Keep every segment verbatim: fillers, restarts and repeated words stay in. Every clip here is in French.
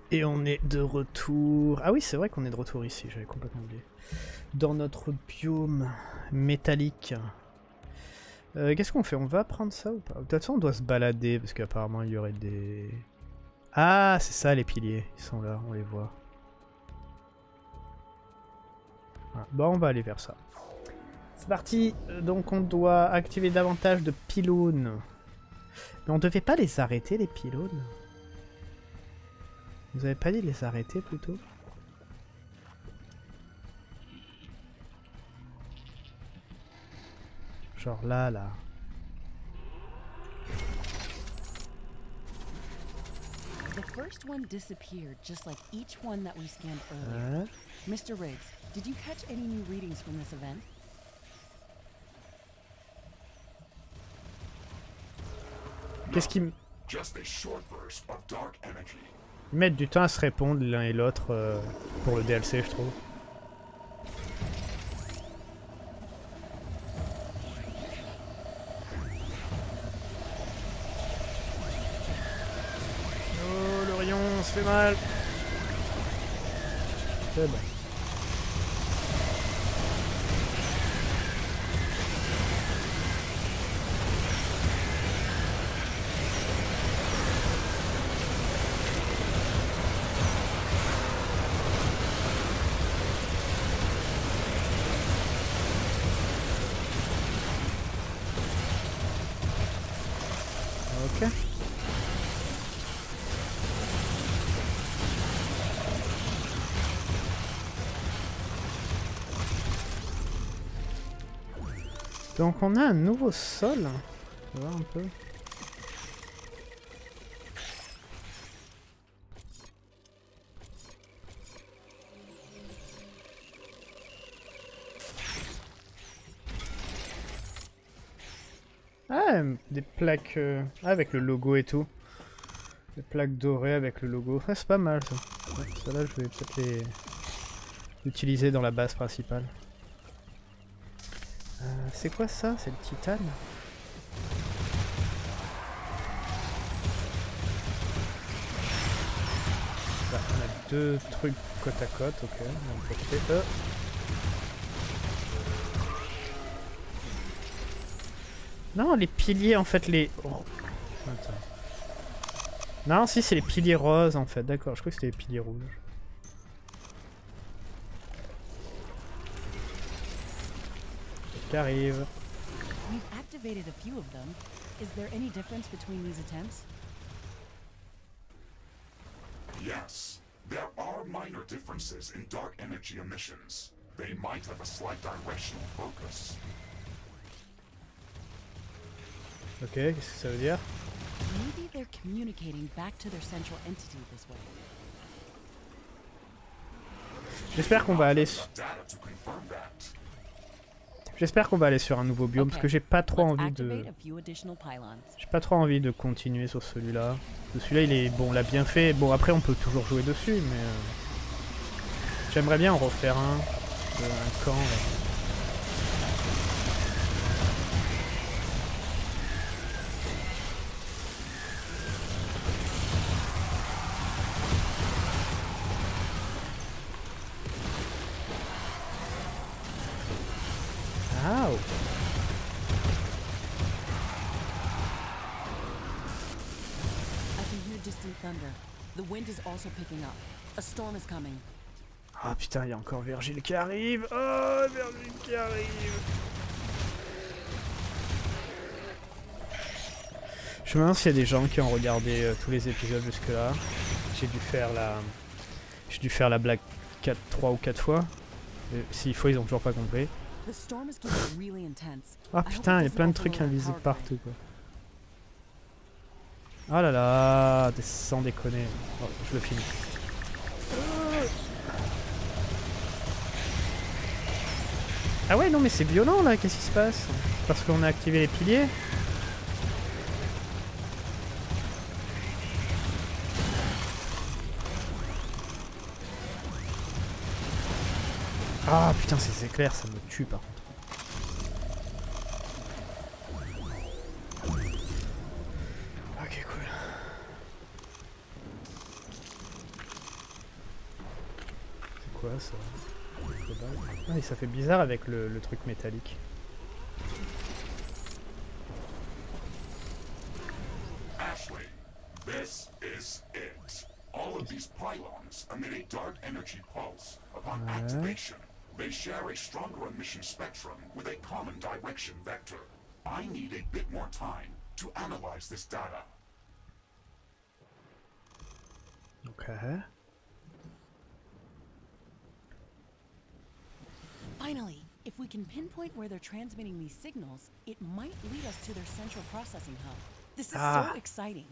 Et on est de retour... Ah oui, c'est vrai qu'on est de retour ici, j'avais complètement oublié. Dans notre biome métallique. Euh, Qu'est-ce qu'on fait? On va prendre ça ou pas? De toute façon, on doit se balader, parce qu'apparemment, il y aurait des... Ah, c'est ça, les piliers. Ils sont là, on les voit. Ah, bon, on va aller vers ça. C'est parti. Donc, on doit activer davantage de pylônes. Mais on devait pas les arrêter, les pylônes? Vous avez pas dit de les arrêter, plutôt? Genre là, là. The first one disappeared, just like each one that we scanned earlier. Hein? Mister Riggs, did you catch any new readings from this event? Qu'est-ce qu'ils Just a short burst of dark energy. mettent du temps à se répondre l'un et l'autre euh, pour le D L C, je trouve. Oh, le rayon, on se fait mal. C'est bon. Ok. Donc on a un nouveau sol. On va voir un peu. Ah, des plaques euh, ah, avec le logo et tout. Des plaques dorées avec le logo. Ah, c'est pas mal ça. Ouais, ça là, je vais peut-être les utiliser dans la base principale. Euh, c'est quoi ça? C'est le titane? Bah, on a deux trucs côte à côte, ok. On va en profiter. Euh. Non, les piliers en fait, les... Oh. Attends. Non, si, c'est les piliers roses en fait, d'accord, je crois que c'était les piliers rouges. Qui arrive. We've activated a few of them. Is there any difference between these attempts? Yes, there are minor differences in dark energy emissions. They might have a slight directional focus. Ok, qu'est-ce que ça veut dire? Maybe they're communicating back to their central entity this way. J'espère qu'on va aller... Su Data to confirm that. J'espère qu'on va aller sur un nouveau biome, parce que j'ai pas trop Let's envie de... activate a few additional pylons. J'ai pas trop envie de continuer sur celui-là. Celui-là, il est... Bon, on l'a bien fait. Bon, après, on peut toujours jouer dessus, mais... Euh... J'aimerais bien en refaire un. Euh, un camp, là. Ow. I can hear distant thunder. The wind is also picking up. A storm is coming. Ah putain, il y a encore Virgile qui arrive. Oh, Virgile qui arrive. Je me demande s'il y a des gens qui ont regardé euh, tous les épisodes jusque-là. J'ai dû faire la... J'ai dû faire la blague quatre, trois ou quatre fois. S'il faut, ils ont toujours pas compris. The storm is getting really intense. Ah putain, il y a plein de trucs invisibles partout quoi. Oh là là, sans déconner. Oh, je le finis. Ah ouais, non mais c'est violent là, qu'est-ce qui se passe? Parce qu'on a activé les piliers? Ah putain, ces éclairs, ça me tue par contre. Ok, cool. quoi ça? Ah et ça fait bizarre avec le, le truc métallique. Ashley, this is it. All of these pylons emit a dark energy pulse. Upon Ouais. activation, they share a stronger emission spectrum with a common direction vector. I need a bit more time to analyze this data. Ok. Finally, if we can pinpoint where they're transmitting these signals, it might lead us to their central processing hub. This is Ah. so exciting.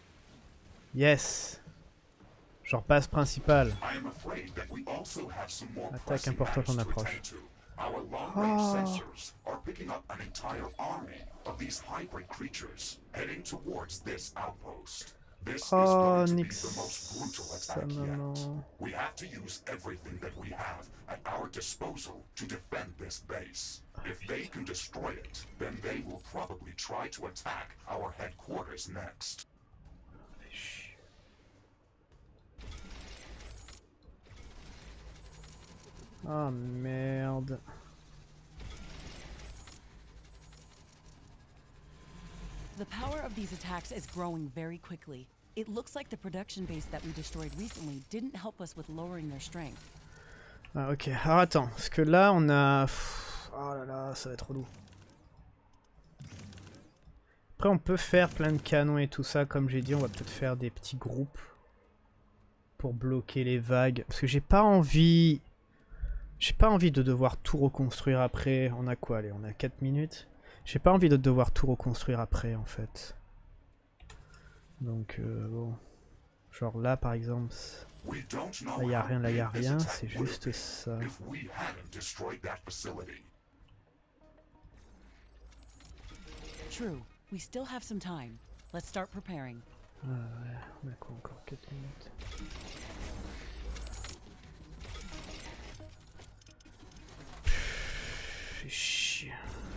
Yes. Genre base principale. I am afraid that we also have some more Attaque pressing importante en matters to approche. attend to. Our long-range Oh. sensors are picking up an entire army of these hybrid creatures heading towards this outpost. This is Oh, going to be Nix. the most brutal Ça, attack yet. maman. We have to use everything that we have at our disposal to defend this base. If they can destroy it, then they will probably try to attack our headquarters next. Ah merde. The power of these attacks is growing very quickly. It looks like the production base that we destroyed recently didn't help us with lowering their strength. Ah ok, alors attends, parce que là on a... Pff, oh là là, ça va être relou. Après on peut faire plein de canons et tout ça, comme j'ai dit, on va peut-être faire des petits groupes pour bloquer les vagues. Parce que j'ai pas envie... J'ai pas envie de devoir tout reconstruire après. On a quoi? Allez, on a quatre minutes. J'ai pas envie de devoir tout reconstruire après en fait. Donc euh, bon. Genre là par exemple... We don't know Là y a how rien, là y a big this rien, attack c'est would have juste been ça. if we hadn't destroyed that facility. True, we still have some time. Let's start preparing. Ah ouais, on a quoi encore? quatre minutes. Fais chier.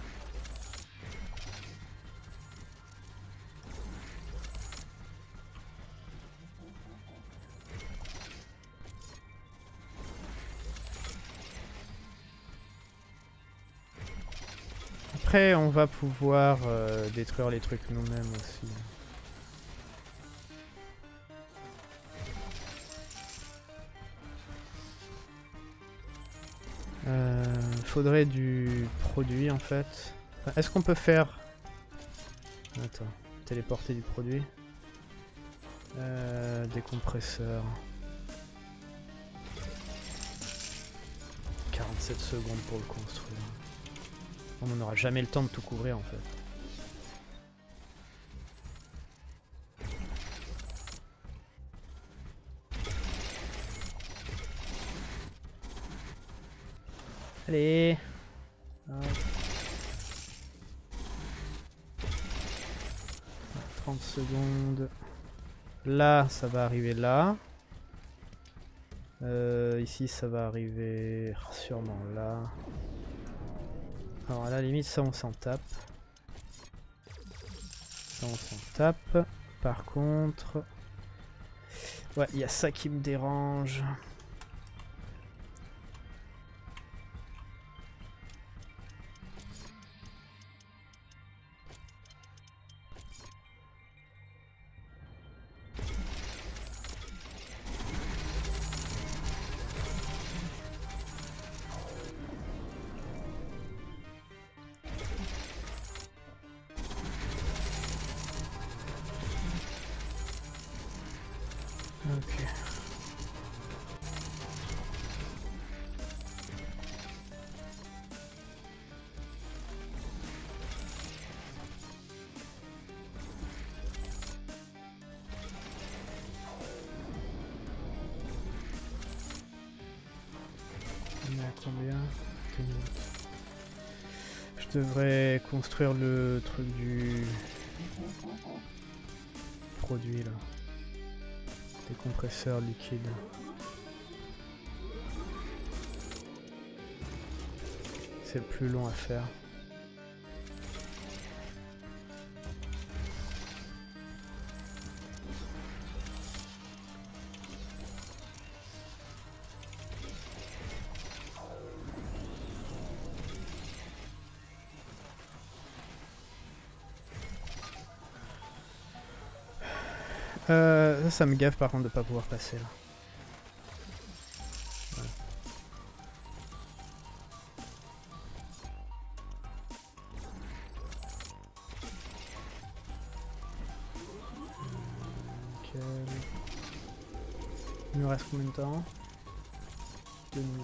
Après, on va pouvoir euh, détruire les trucs nous-mêmes aussi. Euh, faudrait du produit en fait. Enfin, est-ce qu'on peut faire... Attends, téléporter du produit. Euh, décompresseur. quarante-sept secondes pour le construire. On n'aura jamais le temps de tout couvrir en fait. Allez. Hop. trente secondes. Là, ça va arriver là. Euh, ici, ça va arriver sûrement là. Alors à la limite, ça on s'en tape. Ça on s'en tape. Par contre... Ouais, il y a ça qui me dérange. Ok. On est à combien? Deux minutes. Je devrais construire le truc du produit là. Des compresseurs liquides. C'est le plus long à faire. Euh, ça, ça me gaffe par contre de pas pouvoir passer là. Voilà. Nickel. Il me reste combien de temps? Deux minutes.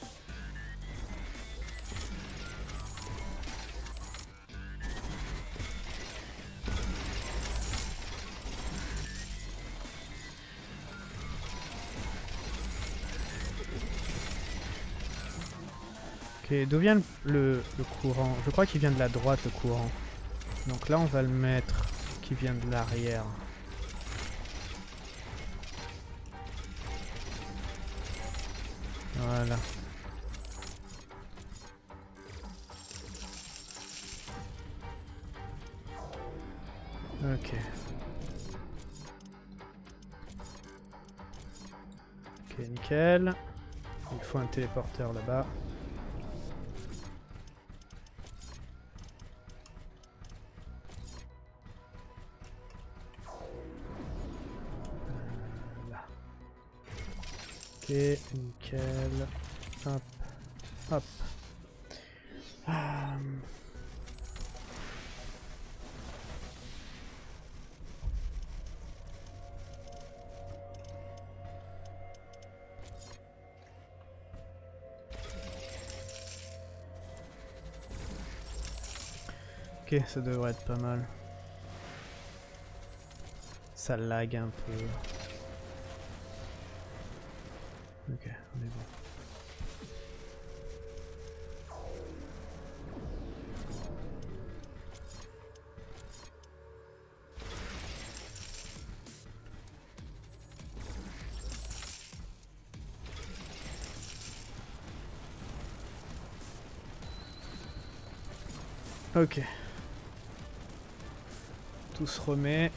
Ok, d'où vient le, le, le courant? Je crois qu'il vient de la droite le courant. Donc là on va le mettre qui vient de l'arrière. Voilà. Ok. Ok, nickel. Il faut un téléporteur là-bas. Euh, là. Ok, nickel. Hop. Hop. Ah. Ok, ça devrait être pas mal. Ça lag un peu. Ok, on est bon. Ok. Tout se remet.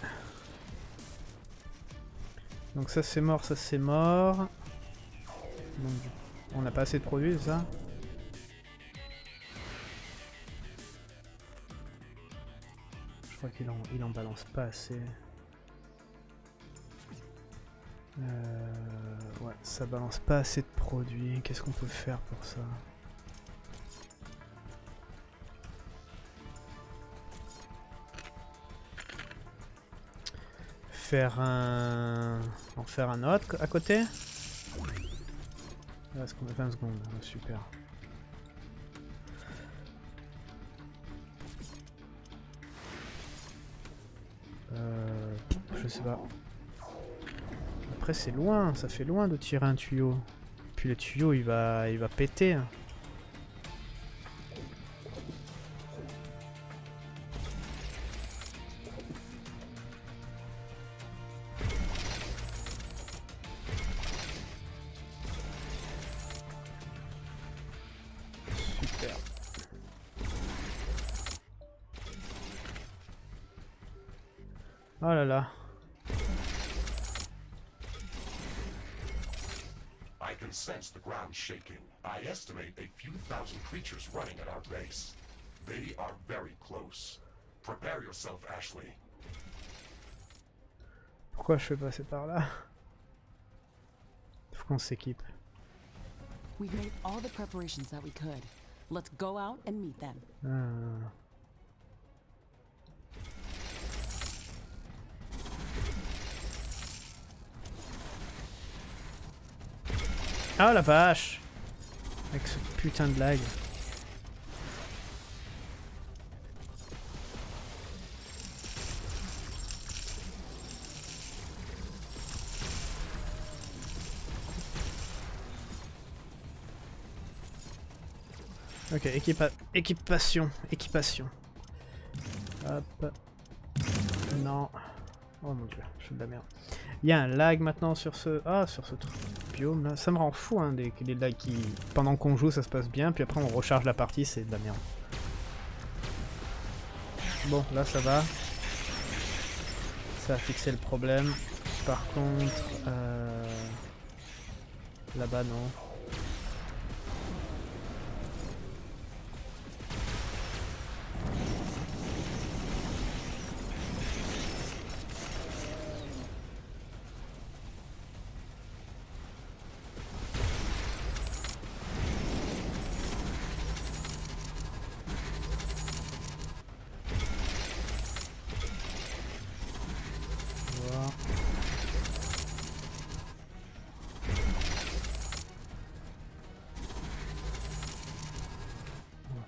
Donc ça c'est mort, ça c'est mort. Donc, on n'a pas assez de produits, c'est ça? Je crois qu'il en, il en balance pas assez. Euh, ouais, ça balance pas assez de produits. Qu'est-ce qu'on peut faire pour ça? Faire un... En faire un autre à côté? Il reste vingt secondes, super. Euh, je sais pas. Après c'est loin, ça fait loin de tirer un tuyau. Puis le tuyau il va, il va péter. Super. Oh là là. I can sense the ground shaking. I estimate a few thousand creatures running at our base. They are very close. Prepare yourself, Ashley. Pourquoi je fais passer par là? Faut qu'on s'équipe. We've made all the preparations that we could. Let's go out and meet them. Ah. Ah la vache! Avec ce putain de lag. Ok, équipa équipation, équipation. Hop. Non. Oh mon dieu, je fais de la merde. Il y a un lag maintenant sur ce... Ah, sur ce truc biome là. Ça me rend fou hein, des, des lags qui... Pendant qu'on joue ça se passe bien, puis après on recharge la partie, c'est de la merde. Bon, là ça va. Ça a fixé le problème. Par contre... Euh... Là-bas non.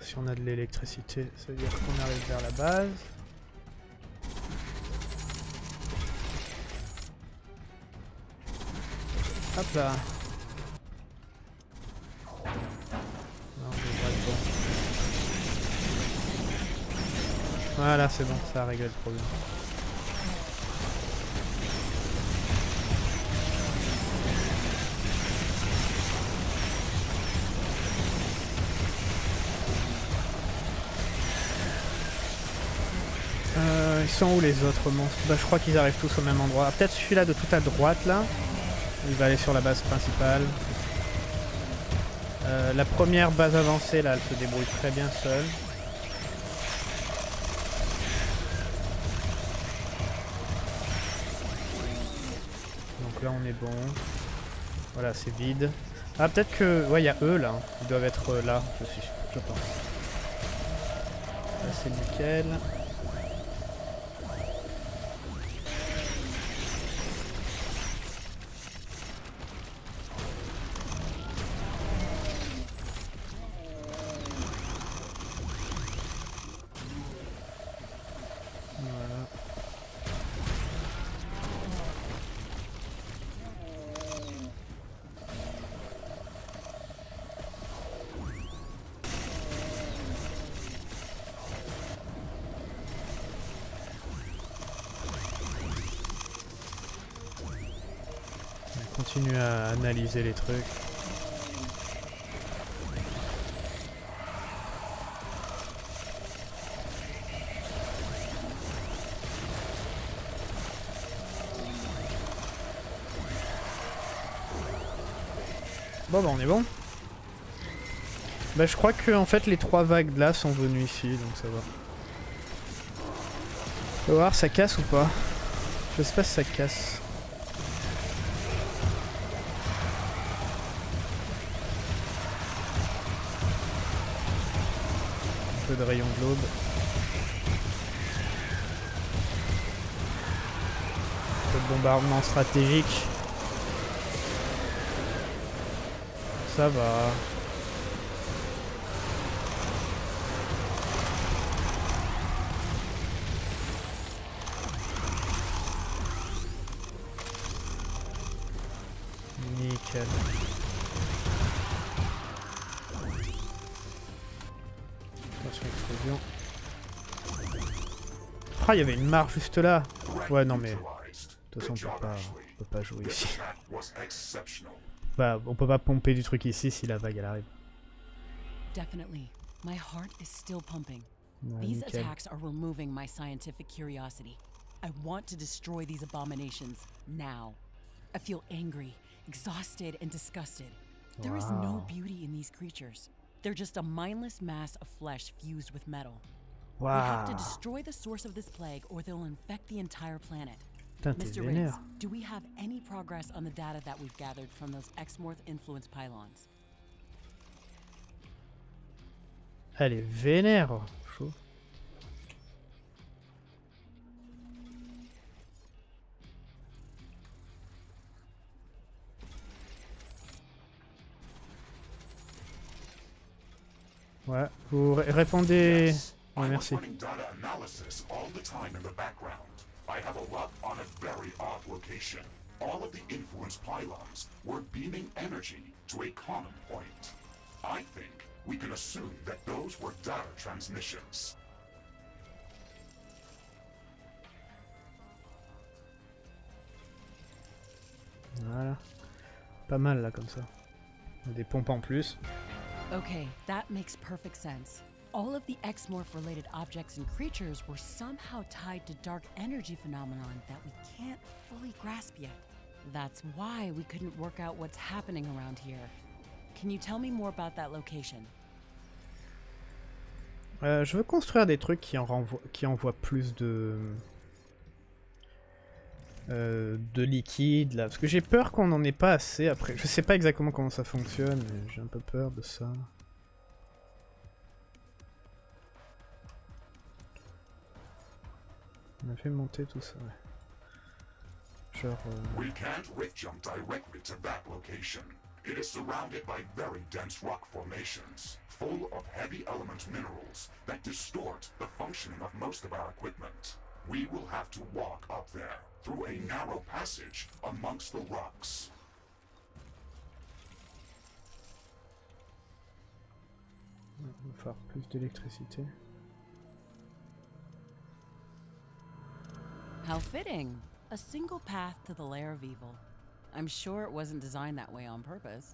Si on a de l'électricité, ça veut dire qu'on arrive vers la base. Hop là. Non, on devrait être bon. Voilà, c'est bon, ça a réglé le problème. Euh, ils sont où les autres monstres? Bah, je crois qu'ils arrivent tous au même endroit. Ah, peut-être celui-là de tout à droite là. Il va aller sur la base principale. Euh, la première base avancée là, elle se débrouille très bien seule. Donc là on est bon. Voilà, c'est vide. Ah, peut-être que... Ouais, il y a eux là. Ils doivent être euh, là, je suis, je pense. Là c'est nickel. Continue à analyser les trucs. Bon bah on est bon. Bah je crois que en fait les trois vagues là sont venues ici, donc ça va. On va voir, ça casse ou pas. Je sais pas si ça casse. Un peu de rayon globe. Un peu de bombardement stratégique. Ça va. Nickel. Attention, explosion. Ah, il y avait une mare juste là. Ouais, non mais... De toute façon, on peut pas, on peut pas jouer ici. Bah, on peut pas pomper du truc ici si la vague elle arrive. Definitely. My heart is still pumping. Ouais, These nickel. attacks are removing my scientific curiosity. I want to destroy these abominations now. I feel angry, exhausted, and disgusted. There is no Wow. beauty in these creatures. They're just a mindless mass of flesh fused with metal. Wow. We have to destroy the source of this plague or they'll infect the entire planet. Putain, t'es Mister Riggs, vénère. do we have any progress on the data that we've gathered from those Exmorth influence pylons? Elle est vénère. Chaud. Ouais, vous ré- répondez... Ouais, I was merci. running data analysis all the time in the background. I have a lock on a very odd location. All of the influence pylons were beaming energy to a common point. I think we can assume that those were data transmissions. Voilà. Pas mal là comme ça. Des pompes en plus. Okay, that makes perfect sense. All of the Exmorph-related objects and creatures were somehow tied to dark energy phenomenon that we can't fully grasp yet. That's why we couldn't work out what's happening around here. Can you tell me more about that location? Euh, je veux construire des trucs qui en renvoient, qui envoient plus de... Euh, de liquide là, parce que j'ai peur qu'on en ait pas assez après. Je sais pas exactement comment ça fonctionne, mais j'ai un peu peur de ça. On a fait monter tout ça, ouais. Genre... Euh... We can't rift jump directly to that location. It is surrounded by very dense rock formations, full of heavy element minerals that distort the functioning of most of our equipment. We will have to walk up there, through a narrow passage amongst the rocks. Il va falloir plus d'électricité. How fitting. A single path to the lair of evil. I'm sure it wasn't designed that way on purpose.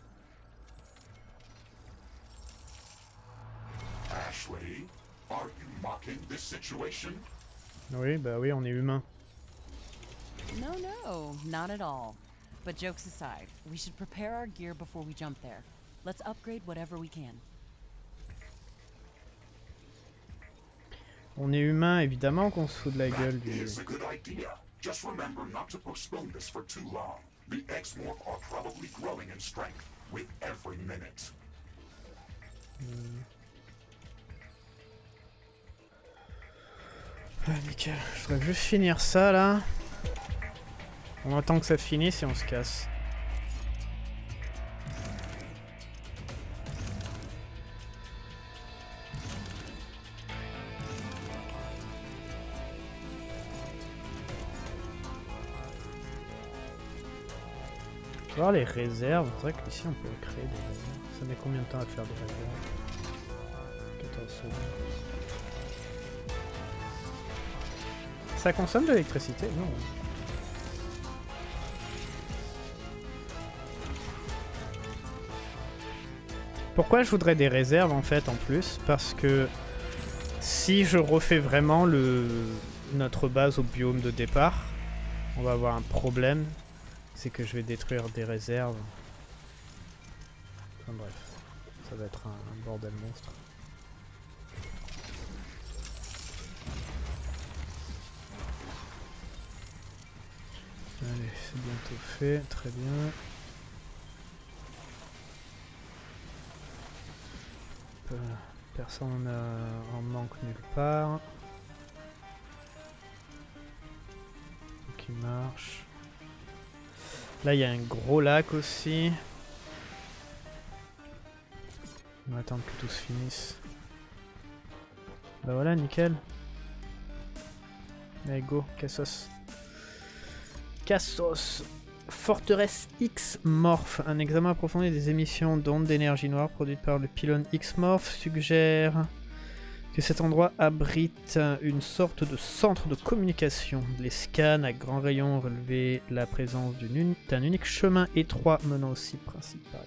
Ashley, are you mocking this situation? Oui, bah oui, on est humain. No, no, not at all. But jokes aside, we should prepare our gear before we jump there. Let's upgrade whatever we can. On est humain, évidemment qu'on se fout de la gueule That du... is a good idea. Just remember not to postpone this for too long. The X-Morph are probably growing in strength with every minute. Hmm. Ah, nickel. Je voudrais juste finir ça là. On attend que ça finisse et on se casse. Je vais voir les réserves. C'est vrai qu'ici on peut créer des réserves. Ça met combien de temps à faire des réserves? quatorze secondes. Ça consomme de l'électricité? Non. Pourquoi je voudrais des réserves en fait en plus? Parce que si je refais vraiment le notre base au biome de départ, on va avoir un problème. C'est que je vais détruire des réserves. Enfin bref, ça va être un, un bordel monstre. Allez, c'est bientôt fait, très bien. Euh, personne euh, en manque nulle part. Qui marche. Là, il y a un gros lac aussi. On va attendre que tout se finisse. Bah voilà, nickel. Allez, go, Cassos. Cassos. Forteresse X-Morph. Un examen approfondi des émissions d'ondes d'énergie noire produites par le pylône X-Morph suggère que cet endroit abrite une sorte de centre de communication. Les scans à grands rayons ont relevé la présence d'un uni unique chemin étroit menant au site principal.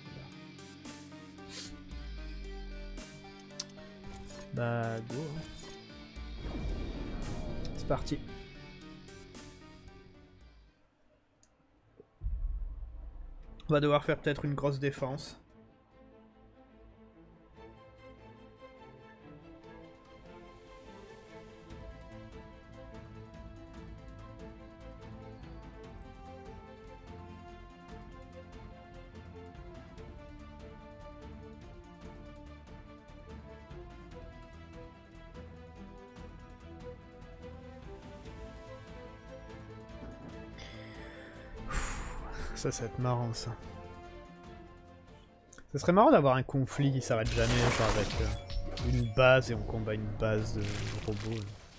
Bah go. C'est parti. On va devoir faire peut-être une grosse défense. Ça, ça va être marrant, ça. Ce serait marrant d'avoir un conflit qui s'arrête jamais, genre avec euh, une base et on combat une base de robots.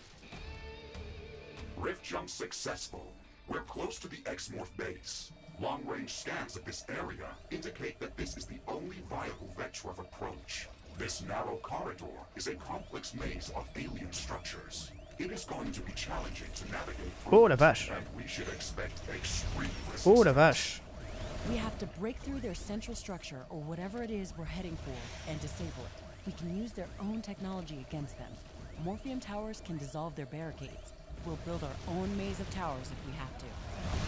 Rift jump successful. We're close to the X-Morph base. Long-range scans of this area indicate that this is the only viable vector of approach. This narrow corridor is a complex maze of alien structures. It is going to be challenging to navigate through. Oh la vache! And we should expect extreme risks. Oh la vache! We have to break through their central structure, or whatever it is we're heading for, and disable it. We can use their own technology against them. Morphium towers can dissolve their barricades. We'll build our own maze of towers if we have to.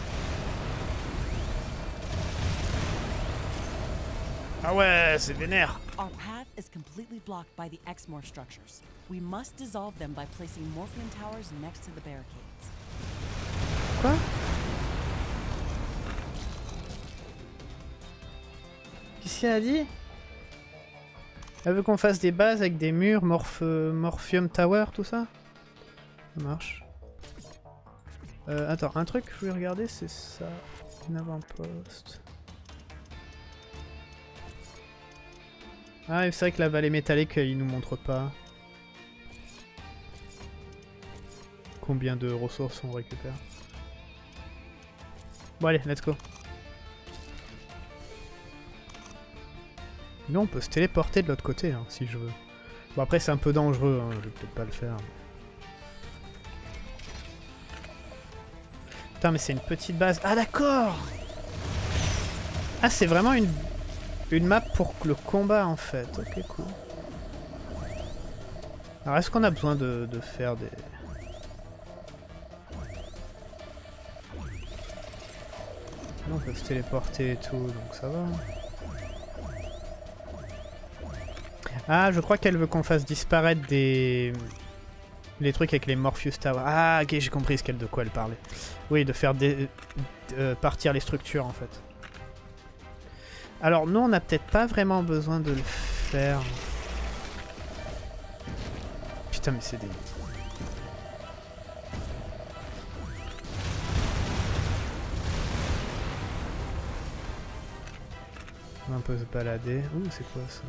Ah ouais, c'est vénère! Our path is completely blocked by the X-Morph structures. We must dissolve them by placing Morphium towers next to the barricades. Quoi? Qu'est-ce qu'elle a dit? Elle veut qu'on fasse des bases avec des murs, morph Morphium Tower, tout ça? Ça marche. Euh, attends, un truc que je voulais regarder, c'est ça. Un avant-poste. Ah, c'est vrai que la vallée métallique, il nous montre pas combien de ressources on récupère. Bon allez, let's go. Nous on peut se téléporter de l'autre côté hein, si je veux. Bon après c'est un peu dangereux, hein, je vais peut-être pas le faire. Putain mais c'est une petite base. Ah d'accord. Ah c'est vraiment une, une map pour le combat en fait. Ok cool. Alors est-ce qu'on a besoin de, de faire des... Là, on peut se téléporter et tout, donc ça va. Ah, je crois qu'elle veut qu'on fasse disparaître des... les trucs avec les Morpheus Tower. Ah, ok, j'ai compris ce qu'elle de quoi elle parlait. Oui, de faire des... Euh, partir les structures, en fait. Alors, nous, on n'a peut-être pas vraiment besoin de le faire. Putain, mais c'est des... On va un peu se balader. Ouh, c'est quoi ça?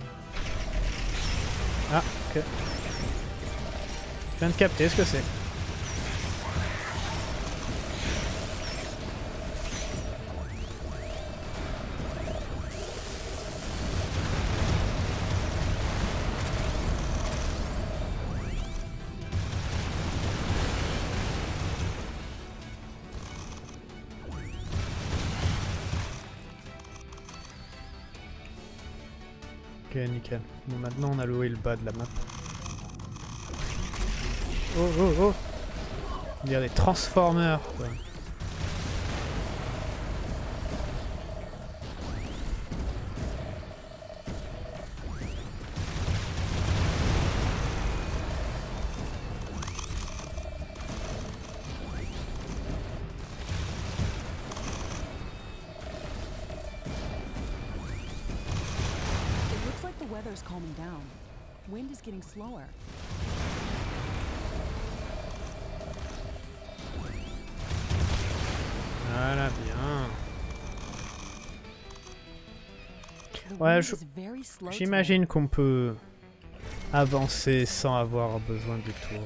Ah, ok. Je viens de capter ce que c'est. Ok, nickel. Bon, maintenant on a le haut et le bas de la map. Oh, oh, oh! On dirait des Transformers, quoi. weather's calming down. Wind is getting slower. Voilà, bien. Ouais, j'imagine qu'on peut avancer sans avoir besoin du tour.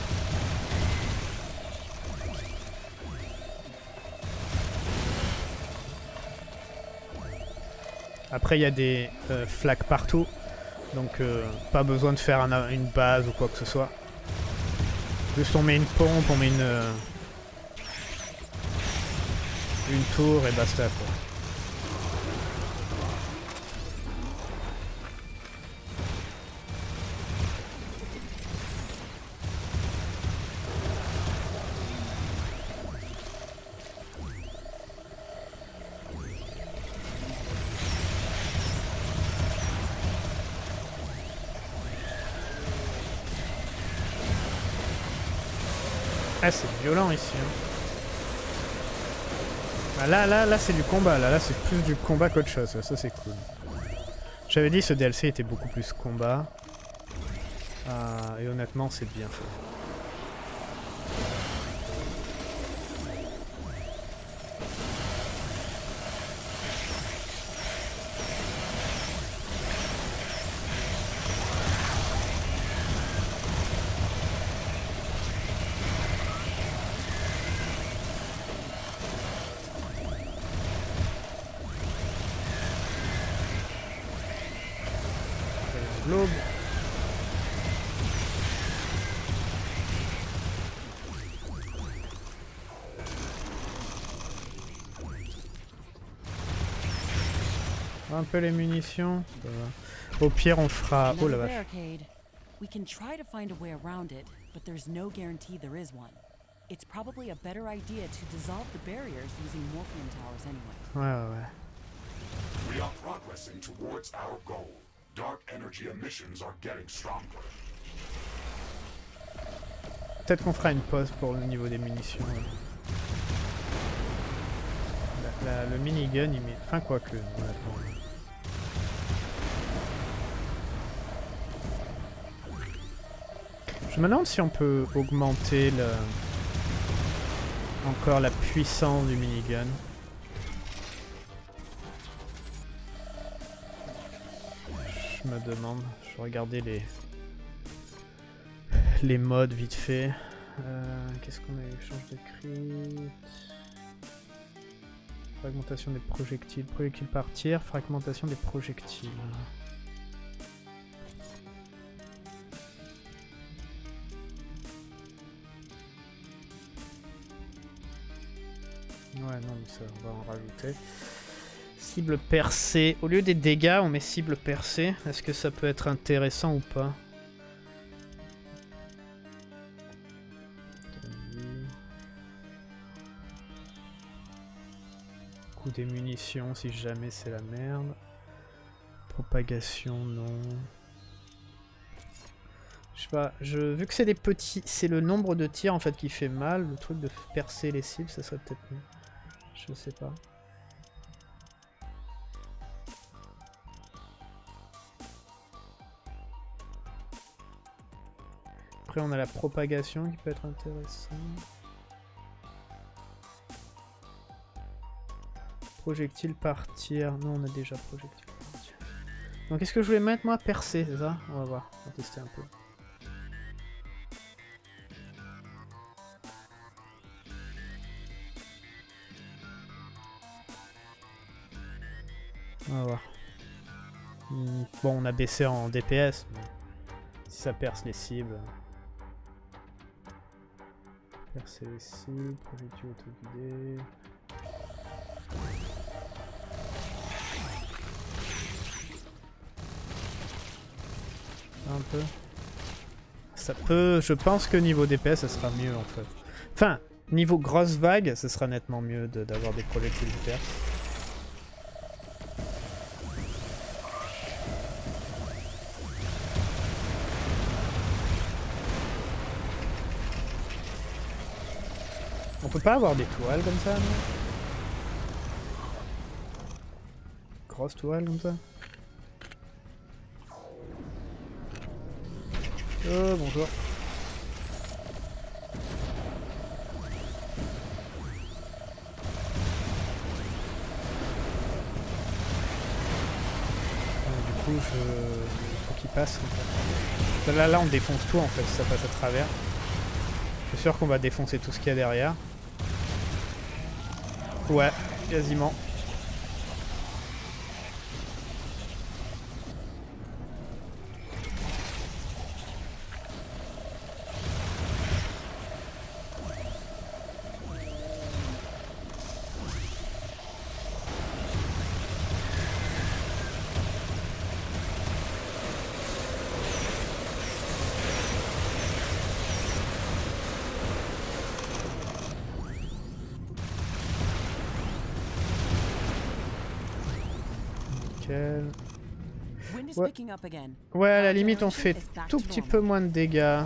Après, il y a des euh, flaques partout, donc euh, pas besoin de faire un, une base ou quoi que ce soit. Juste on met une pompe, on met une, euh, une tour et basta quoi. Ah, c'est violent ici. Hein. Ah, là, là, là, c'est du combat. Là, là, c'est plus du combat qu'autre chose. Ça, c'est cool. J'avais dit ce D L C était beaucoup plus combat. Euh, et honnêtement, c'est bien fait. Globe. Un peu les munitions. Au pire, on fera. Oh la vache. We can try to find a way around it, but there's no guarantee there is one. It's probably a better idea to dissolve the barriers using Morpheum towers anyway. Ouais, ouais, ouais. We are progressing towards our goal. Dark energy emissions are getting stronger. Peut-être qu'on fera une pause pour le niveau des munitions. La, la, le minigun, il met. Enfin, quoi que. Je me demande si on peut augmenter le... encore la puissance du minigun. Je me demande. Je vais regarder les les modes vite fait. Euh, Qu'est-ce qu'on a eu? Échange de crit. Fragmentation des projectiles. Projectiles partir. Fragmentation des projectiles. Ouais, non, mais ça, on va en rajouter. Cible percée. Au lieu des dégâts, on met cible percée. Est-ce que ça peut être intéressant ou pas? Coût des munitions si jamais c'est la merde. Propagation, non. Je sais pas, je, vu que c'est des petits, c'est le nombre de tirs en fait qui fait mal. Le truc de percer les cibles, ça serait peut-être mieux. Je sais pas. Après on a la propagation qui peut être intéressante. Projectile partir. Non, on a déjà projectile partir. Donc est-ce que je voulais mettre moi percer, c'est ça? On va voir, on va tester un peu. On va voir. Bon, on a baissé en D P S, mais si ça perce les cibles. Percer les cibles, projectile autoguidé. Un peu. Ça peut... Je pense que niveau D P S, ça sera mieux en fait. Enfin, niveau grosse vague, ce sera nettement mieux d'avoir de, des projectiles qui percent. On peut pas avoir des toiles comme ça, non? Grosse toile comme ça. Oh, bonjour. Euh, du coup, je... il faut qu'il passe. En fait. Là, là, on défonce tout en fait, si ça passe à travers. Je suis sûr qu'on va défoncer tout ce qu'il y a derrière. Ouais, quasiment. Ouais. Ouais, à la limite on fait tout petit peu moins de dégâts.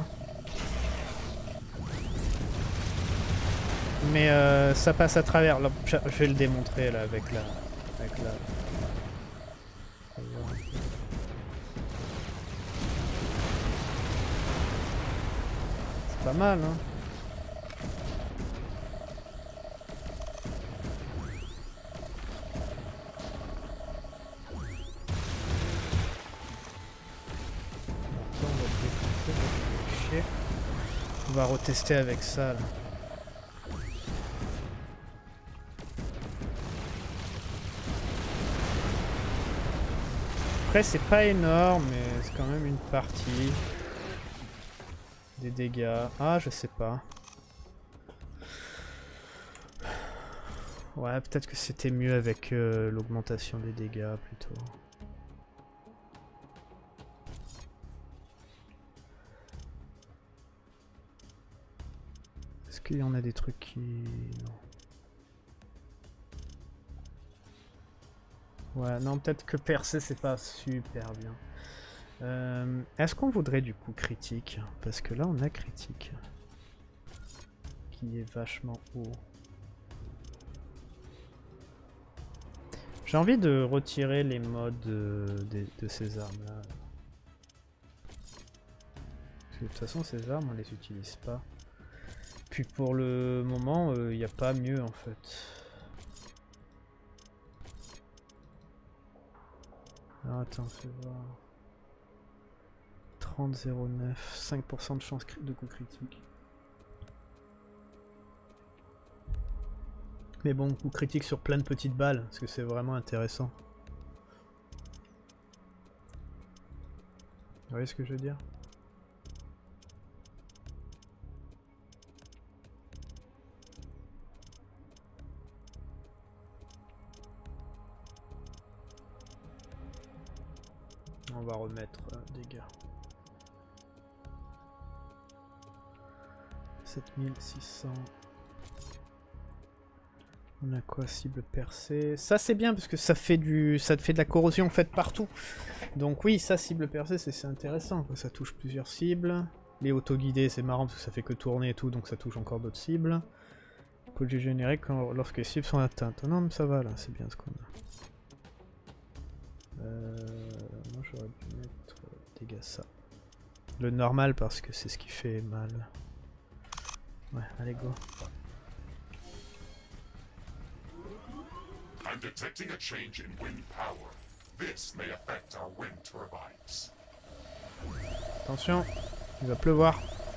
Mais euh, ça passe à travers. Là, je vais le démontrer là avec la... Avec la... C'est pas mal, hein. On va retester avec ça là. Après c'est pas énorme mais c'est quand même une partie. Des dégâts. Ah je sais pas. Ouais peut-être que c'était mieux avec euh, l'augmentation des dégâts plutôt. Est-ce qu'il y en a des trucs qui... Non. Ouais, non, peut-être que percer, c'est pas super bien. Euh, Est-ce qu'on voudrait du coup critique? Parce que là, on a critique. Qui est vachement haut. J'ai envie de retirer les modes euh, de, de ces armes-là. Parce que de toute façon, ces armes, on les utilise pas. Puis pour le moment, il euh, n'y a pas mieux en fait. Ah, attends, fais voir. trente, zéro neuf, cinq pour cent de chance de coup critique. Mais bon, coup critique sur plein de petites balles, parce que c'est vraiment intéressant. Vous voyez ce que je veux dire? On va remettre euh, dégâts. sept mille six cents. On a quoi? Cible percée. Ça c'est bien parce que ça fait du, ça fait de la corrosion en fait partout. Donc oui, ça cible percée c'est intéressant. Ça touche plusieurs cibles. Les auto-guidés c'est marrant parce que ça fait que tourner et tout, donc ça touche encore d'autres cibles. Code généré quand lorsque les cibles sont atteintes. Non mais ça va là, c'est bien ce qu'on a. Euh, moi j'aurais dû mettre euh, dégâts ça. Le normal parce que c'est ce qui fait mal. Ouais, allez go. I'm detecting a change in wind power. This may affect our wind turbines. Attention, il va pleuvoir.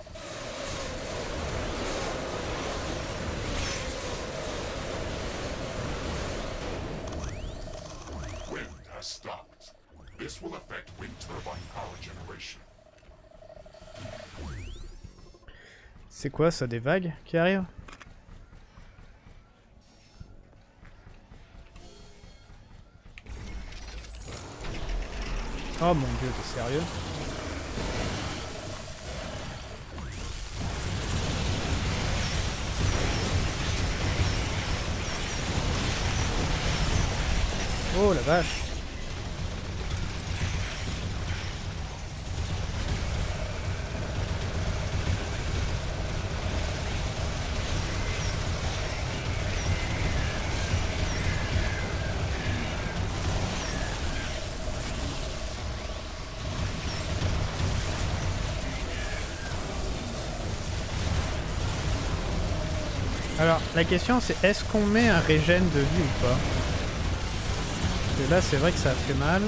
Wind has stopped. This will affect wind turbine power generation. C'est quoi ça, des vagues qui arrivent? Oh mon dieu, t'es sérieux? Oh la vache! Alors, la question c'est est-ce qu'on met un régène de vie ou pas? Parce que là c'est vrai que ça a fait mal.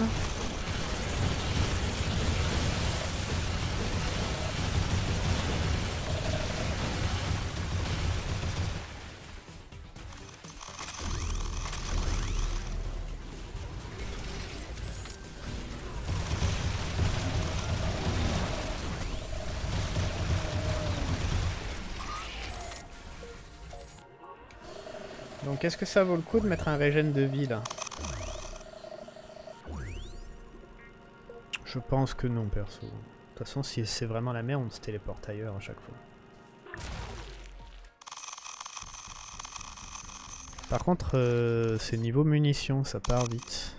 Donc est-ce que ça vaut le coup de mettre un régène de vie là? Je pense que non perso. De toute façon si c'est vraiment la merde on se téléporte ailleurs à chaque fois. Par contre euh, c'est niveau munitions, ça part vite.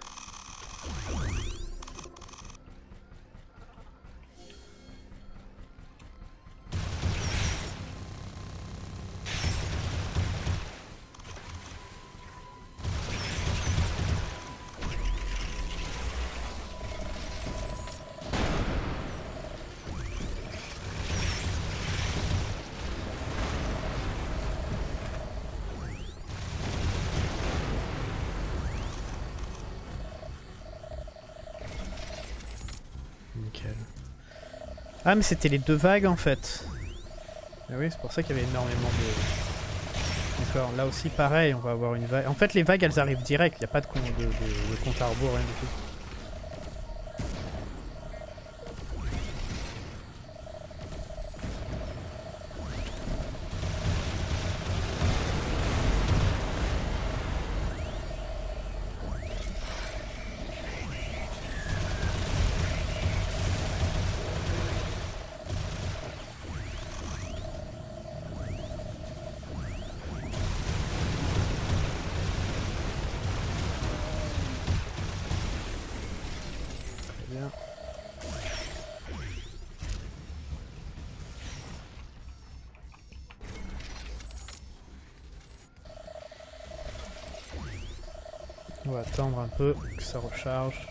Ah mais c'était les deux vagues en fait. Ah oui, c'est pour ça qu'il y avait énormément de... D'accord, là aussi pareil, on va avoir une vague. En fait les vagues elles arrivent direct, il n'y a pas de, con... de, de... de compte à rebours, rien du tout. On va attendre un peu que ça recharge.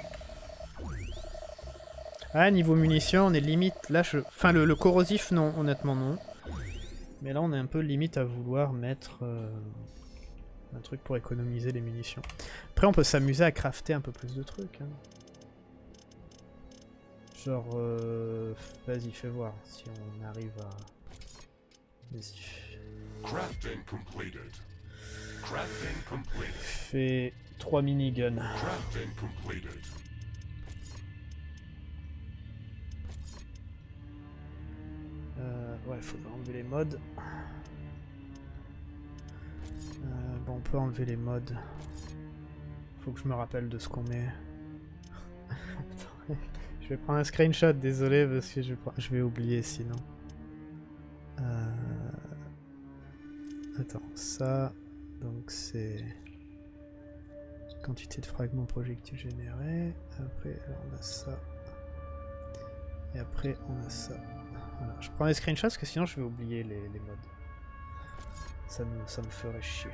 Ah, niveau munitions, on est limite. Là, je... Enfin, le, le corrosif, non, honnêtement, non. Mais là, on est un peu limite à vouloir mettre euh, un truc pour économiser les munitions. Après, on peut s'amuser à crafter un peu plus de trucs. Hein. Genre, euh, vas-y, fais voir si on arrive à... Vas-y. Crafting completed. Crafting completed. Fais trois miniguns. Crafting completed. Euh, ouais, faudrait enlever les mods. Euh, bon, on peut enlever les mods. Faut que je me rappelle de ce qu'on met. Je vais prendre un screenshot, désolé, parce que je, je vais oublier sinon. Euh... Attends, ça, donc c'est quantité de fragments projectiles générés. Après, alors on a ça. Et après, on a ça. Voilà. Je prends les screenshots parce que sinon je vais oublier les, les mods. Ça me, ça me ferait chier.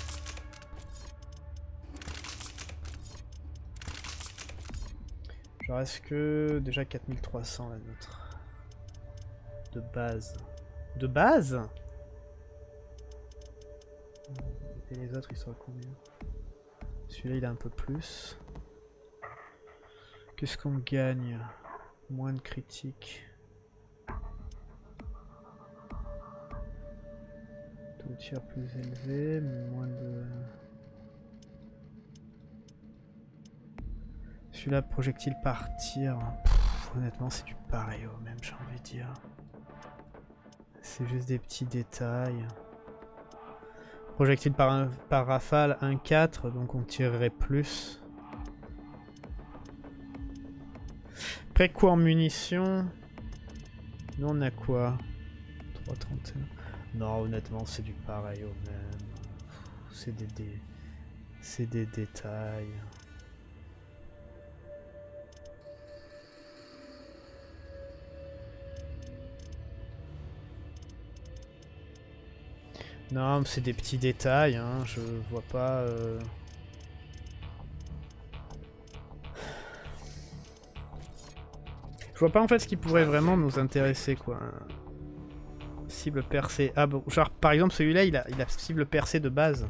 Genre est-ce que déjà quatre mille trois cents la nôtre. De base. De base? Et les autres ils sont à combien? Celui-là il a un peu plus. Qu'est-ce qu'on gagne? Moins de critiques. Taux de tir plus élevé, mais moins de... Celui-là, projectile par tir. Pff, honnêtement, c'est du pareil au même, j'ai envie de dire. C'est juste des petits détails. Projectile par, un, par rafale, un virgule quatre, donc on tirerait plus. Après, quoi en munitions? Nous, on a quoi? trois trente et un. Non, honnêtement, c'est du pareil au même. C'est des, des, c'est des détails. Non, mais c'est des petits détails, hein, je vois pas... Euh... Je vois pas en fait ce qui pourrait vraiment nous intéresser, quoi. Cible percée. Ah bon, genre par exemple celui-là, il a, il a cible percée de base.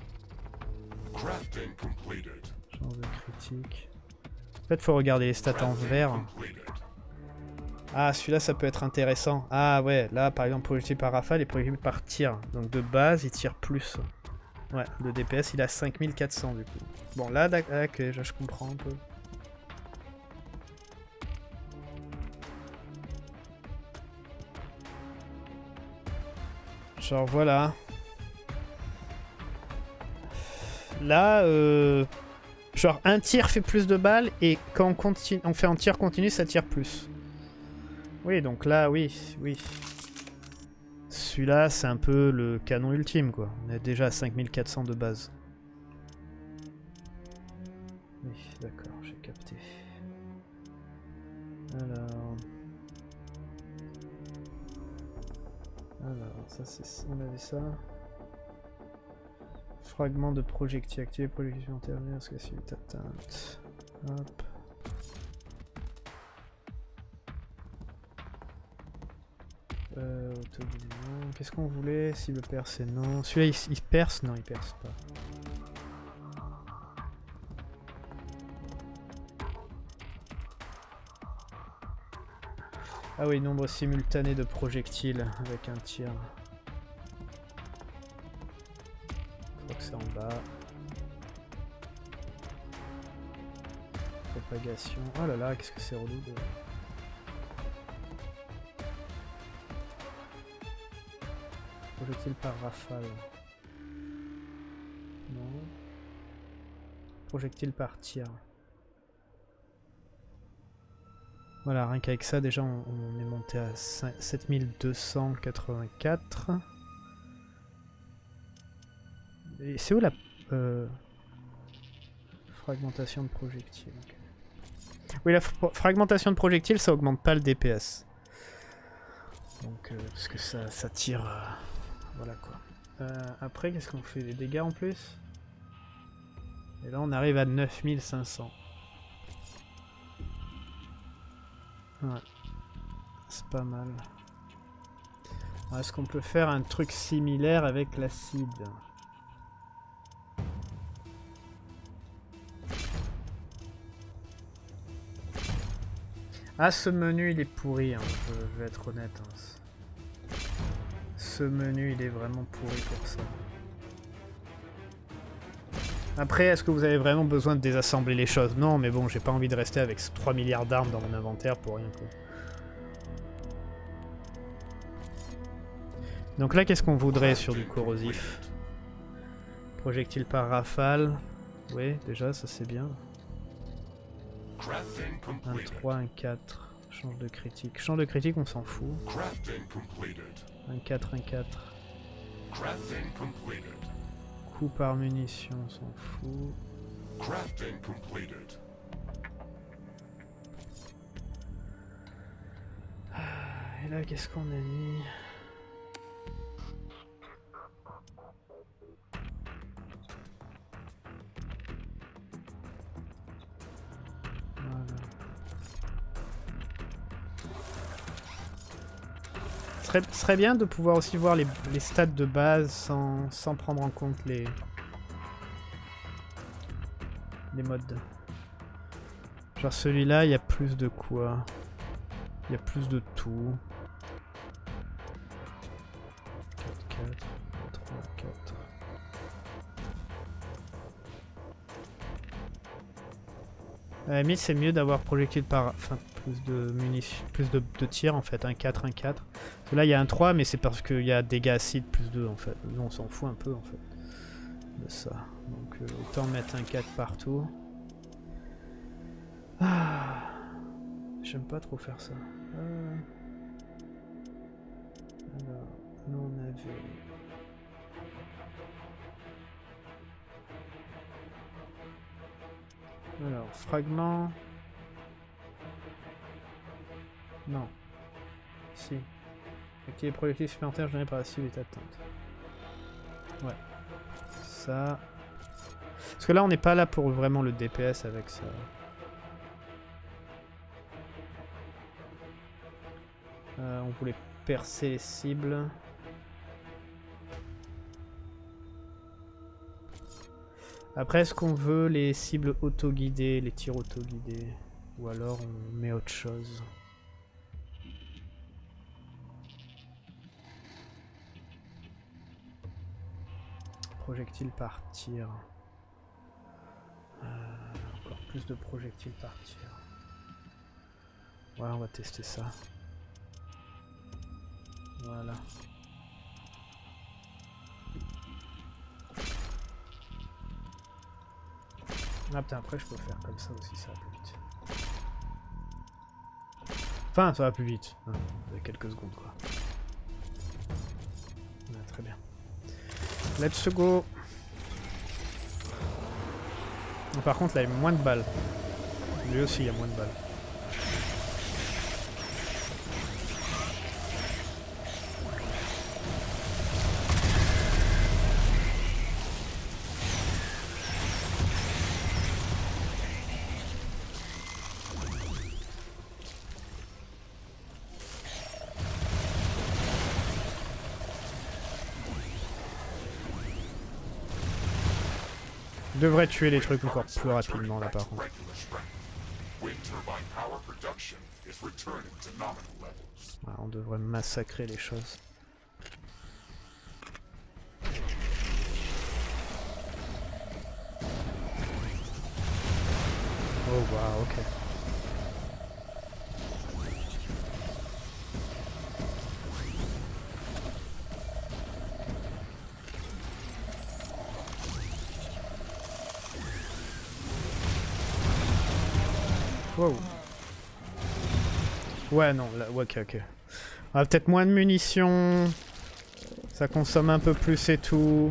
Chance de critique. En fait, faut regarder les stats en vert. Ah, celui-là, ça peut être intéressant. Ah ouais, là, par exemple, projectile par rafale et projectile par tir. Donc de base, il tire plus. Ouais, le D P S, il a cinq mille quatre cents du coup. Bon, là, ok, je, je comprends un peu. Genre, voilà. Là, euh... genre, un tir fait plus de balles et quand on, continue, on fait un tir continu, ça tire plus. Oui, donc là, oui, oui. Celui-là, c'est un peu le canon ultime, quoi. On est déjà à cinq mille quatre cents de base. Oui, d'accord, j'ai capté. Alors... Alors, ça c'est... On avait ça. Fragment de projectile activé, projectile intervenir, parce que c'est une atteinte. Hop. Euh, Qu'est-ce qu'on voulait? Cible percée, non. Celui-là, il, il perce? Non, il perce pas. Ah oui, nombre simultané de projectiles avec un tir. Je crois que c'est en bas. Propagation. Oh là là, qu'est-ce que c'est relou de... Projectile par rafale. Non. Projectile par tir. Voilà, rien qu'avec ça, déjà, on, on est monté à sept mille deux cent quatre-vingt-quatre. Et c'est où la... Euh, fragmentation de projectiles? Okay. Oui, la fragmentation de projectiles, ça augmente pas le D P S. Donc, euh, parce que ça, ça tire... Euh, voilà quoi. Euh, après, qu'est-ce qu'on fait? Des dégâts en plus? Et là, on arrive à neuf mille cinq cents. Ouais. C'est pas mal. Est-ce qu'on peut faire un truc similaire avec l'acide? Ah, ce menu il est pourri, hein, je, je vais être honnête. Hein. Ce menu il est vraiment pourri pour ça. Après, est-ce que vous avez vraiment besoin de désassembler les choses? Non, mais bon, j'ai pas envie de rester avec trois milliards d'armes dans mon inventaire pour rien, quoi. Donc là, qu'est-ce qu'on voudrait sur du corrosif? Projectile par rafale. Oui, déjà, ça c'est bien. Un trois, un quatre. Change de critique. Change de critique, on s'en fout. Un quatre, un quatre. Coup par munition, on s'en fout. Et là, qu'est-ce qu'on a mis? Voilà. Ce serait, serait bien de pouvoir aussi voir les, les stats de base sans, sans prendre en compte les, les modes. Genre celui-là, il y a plus de quoi? Il y a plus de tout. quatre, quatre, trois, quatre. À la limite, c'est mieux d'avoir projectile par... Enfin, plus de munitions, plus de, de tirs en fait. Un quatre, un quatre. Parce que là, il y a un trois, mais c'est parce qu'il y a dégâts acides plus deux en fait. Nous, on s'en fout un peu en fait de ça. Donc, euh, autant mettre un quatre partout. Ah, j'aime pas trop faire ça. Euh... Alors, nous on avait... Alors, fragment... Non. Si. Activer projectile supplémentaire généré par la cible est atteinte. Ouais. Ça... Parce que là on n'est pas là pour vraiment le D P S avec ça. Euh, on voulait percer les cibles. Après, est-ce qu'on veut les cibles auto-guidées, les tirs auto-guidés? Ou alors on met autre chose? Projectiles par tir. Euh, encore plus de projectiles par tir. Ouais, on va tester ça. Voilà. Ah putain, après je peux faire comme ça aussi, ça va plus vite. Enfin, ça va plus vite. Hein, avec quelques secondes quoi. Ah, très bien. Let's go. Par contre là il y a moins de balles. Lui aussi il y a moins de balles. Devrait tuer les trucs encore plus rapidement là par contre. Ah, on devrait massacrer les choses. Oh wow, ok. Wow. Ouais, non, là, ok, ok. On a peut-être moins de munitions. Ça consomme un peu plus et tout.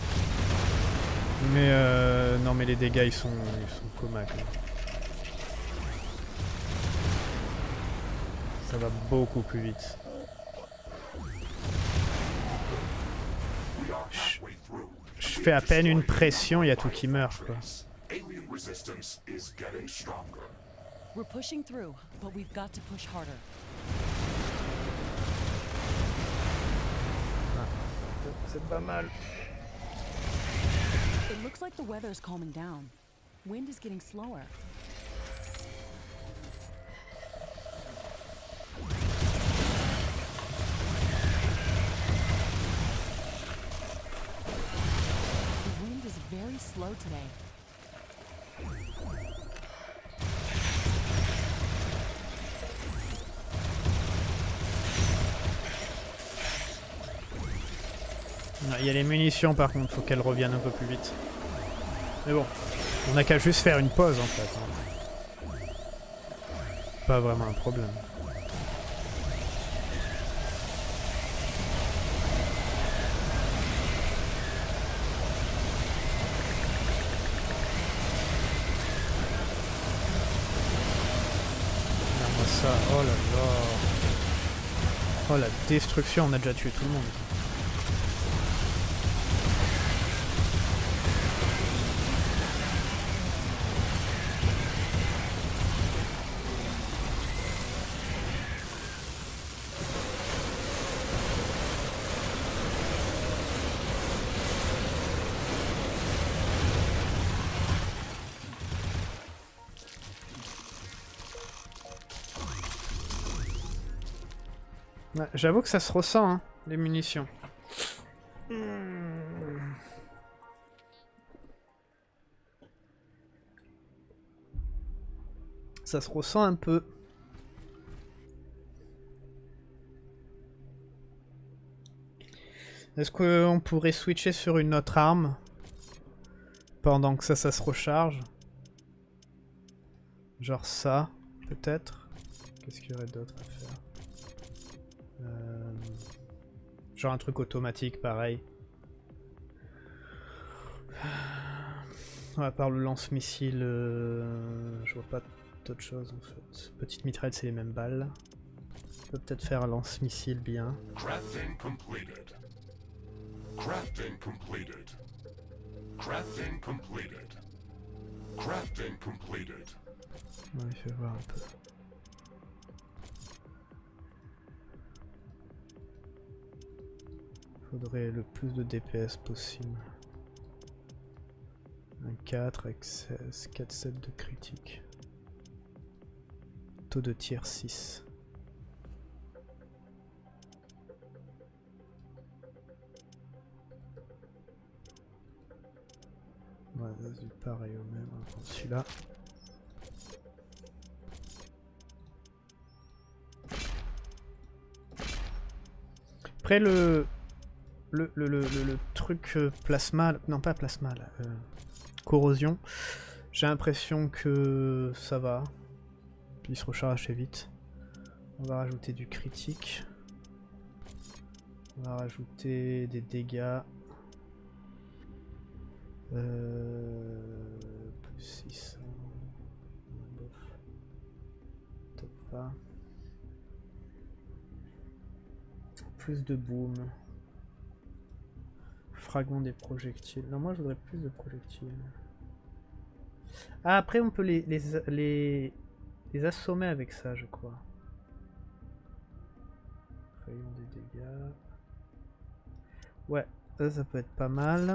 Mais euh, non, mais les dégâts, ils sont, ils sont comaques. Ça va beaucoup plus vite. Je, je fais à peine une pression, il y a tout qui meurt, quoi. We're pushing through, but we've got to push harder. Ah, c'est pas mal. It looks like the weather's calming down. Wind is getting slower. very slow today. Il y a les munitions par contre, faut qu'elles reviennent un peu plus vite. Mais bon, on n'a qu'à juste faire une pause en fait. Hein. Pas vraiment un problème. Regarde-moi ça, oh là là. Oh la destruction, on a déjà tué tout le monde. Ouais, j'avoue que ça se ressent, hein, les munitions. Mmh. Ça se ressent un peu. Est-ce qu'on pourrait switcher sur une autre arme pendant que ça, ça se recharge? Genre ça, peut-être? Qu'est-ce qu'il y aurait d'autre à faire? Euh, genre un truc automatique pareil. Ouais, à part le lance-missile, euh, je vois pas d'autre chose en fait. Petite mitraille, c'est les mêmes balles. On peut peut-être faire un lance-missile bien. Crafting completed. Crafting completed. Crafting completed. Crafting completed. Ouais, je vais voir un peu. Faudrait le plus de D P S possible. Un quatre avec seize, quatre sept de critique. Taux de tir six. Ouais, vas-y, pareil au même, hein, pour celui-là. Après le... Le, le, le, le, le truc euh, plasma, non pas plasma, là, euh, corrosion, j'ai l'impression que ça va, il se recharge assez vite. On va rajouter du critique, on va rajouter des dégâts, euh, plus six cents, top pas, plus de boom. Fragment des projectiles. Non, moi je voudrais plus de projectiles. Ah, après on peut les, les, les, les assommer avec ça, je crois. Rayon des dégâts. Ouais, ça, ça peut être pas mal.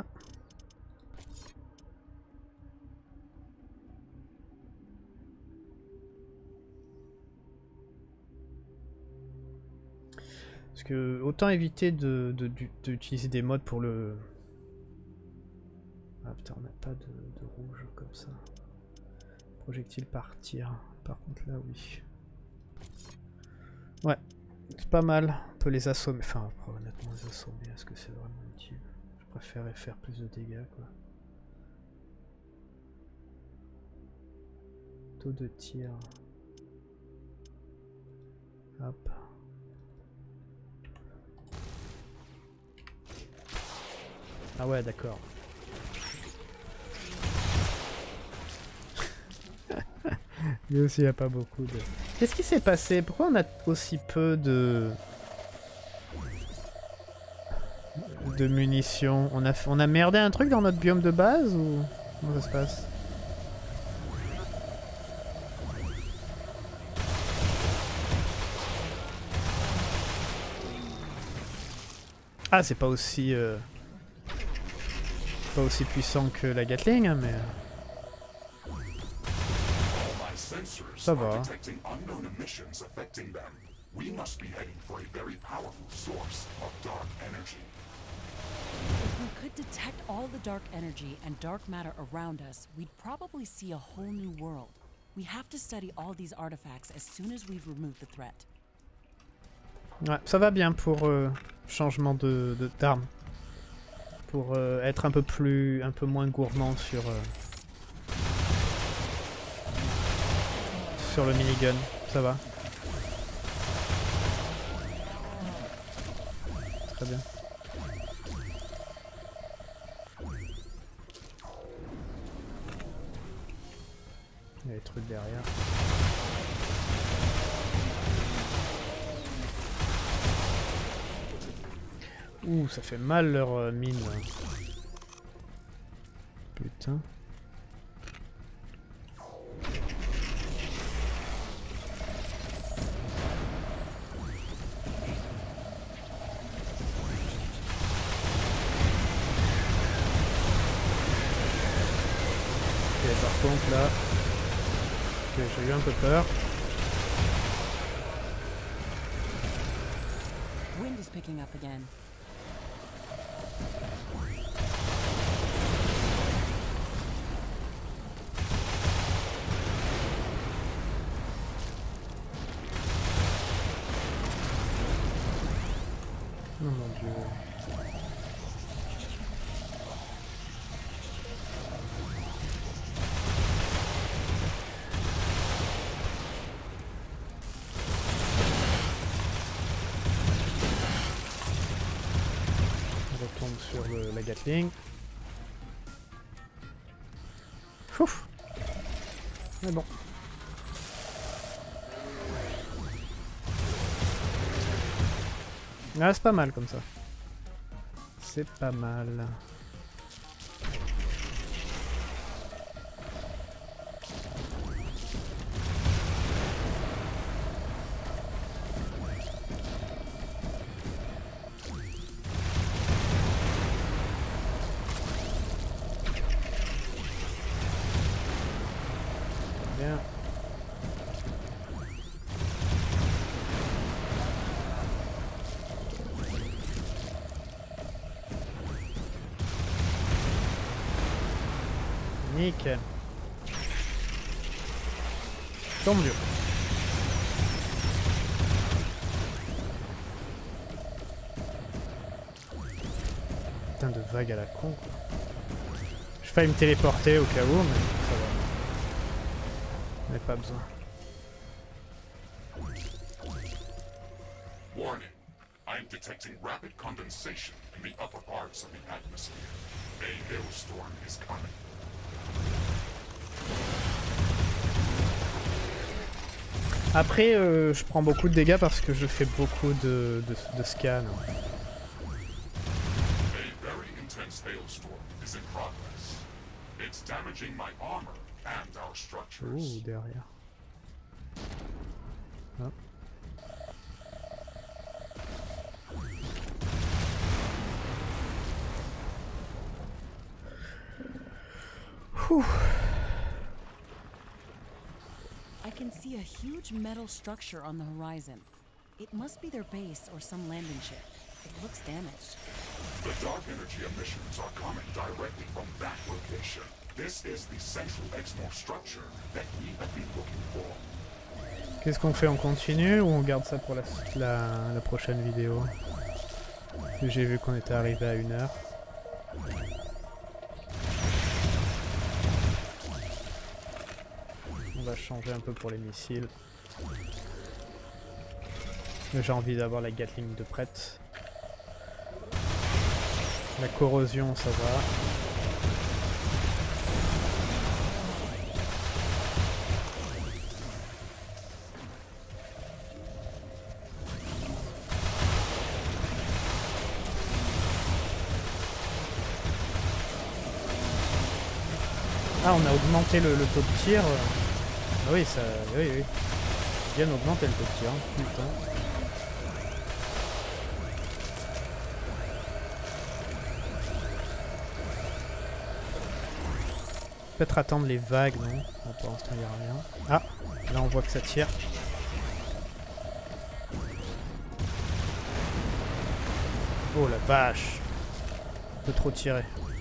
Parce que autant éviter de, de, d'utiliser des modes pour le... Ah putain, on n'a pas de, de rouge comme ça. Projectile par tir. Par contre là, oui. Ouais, c'est pas mal. On peut les assommer. Enfin, honnêtement, les assommer, est-ce que c'est vraiment utile? Je préférerais faire plus de dégâts, quoi. Taux de tir. Hop. Ah ouais, d'accord. Lui aussi, il n'y a pas beaucoup de... Qu'est-ce qui s'est passé? Pourquoi on a aussi peu de... de munitions? On a, on a merdé un truc dans notre biome de base ou... Comment ça se passe? Ah, c'est pas aussi... Euh... pas aussi puissant que la Gatling, hein, mais... Ça va. If we could detect all the dark energy and dark matter around us, we'd probably see a whole new world. We have to study all these artifacts as soon as we've removed the threat. Ouais, ça va bien pour euh, changement de de- d'arme. Pour euh, être un peu plus, un peu moins gourmand sur euh, sur le minigun. Ça va. Très bien. Il y a des trucs derrière. Ouh, ça fait mal leur euh, mine. Là. Putain. Ok, par contre là, ok, j'ai eu un peu peur. Wind is picking up again. Oh mon dieu. On retombe sur le, la Gatling. Ouf. Mais bon. Ah, c'est pas mal comme ça. C'est pas mal. Bien. Nickel. Tant mieux. Putain de vague à la con quoi. Je failli me téléporter au cas où, mais ça va. Mais pas besoin. Warning. I'm detecting rapid condensation in the upper parts of the atmosphere. A hailstorm is coming. Après, euh, je prends beaucoup de dégâts parce que je fais beaucoup de, de, de scans. A very intense hailstorm is in progress. It's damaging my armor and our structures. Ouh, derrière. Ah. Ouh. I can see a huge metal structure on the horizon. It must be their base or some landing ship. It looks damaged. The dark energy emissions are coming directly from that location. This is the central Exmor structure that we have been looking for. Qu'est-ce qu'on fait? On continue ou on garde ça pour la, la, la prochaine vidéo? J'ai vu qu'on était arrivé à une heure. On va changer un peu pour les missiles. J'ai envie d'avoir la Gatling de prête. La corrosion, ça va. Ah, on a augmenté le, le taux de tir. Ah oui, ça, oui, oui. Bien augmenté le taux de tir, hein. Putain. Peut-être attendre les vagues, non? Bon, pour l'instant, il n'y a rien. Ah, là, on voit que ça tire. Oh la vache! peu trop tirer.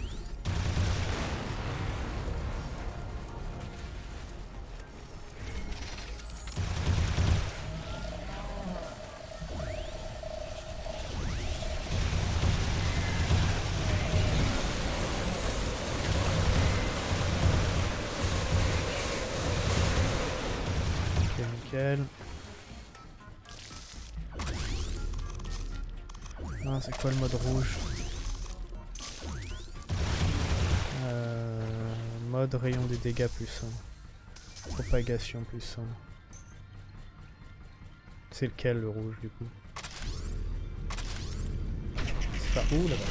Ah, c'est quoi le mode rouge? euh, Mode rayon des dégâts plus un. Propagation plus un. C'est lequel le rouge du coup? C'est pas où là-bas?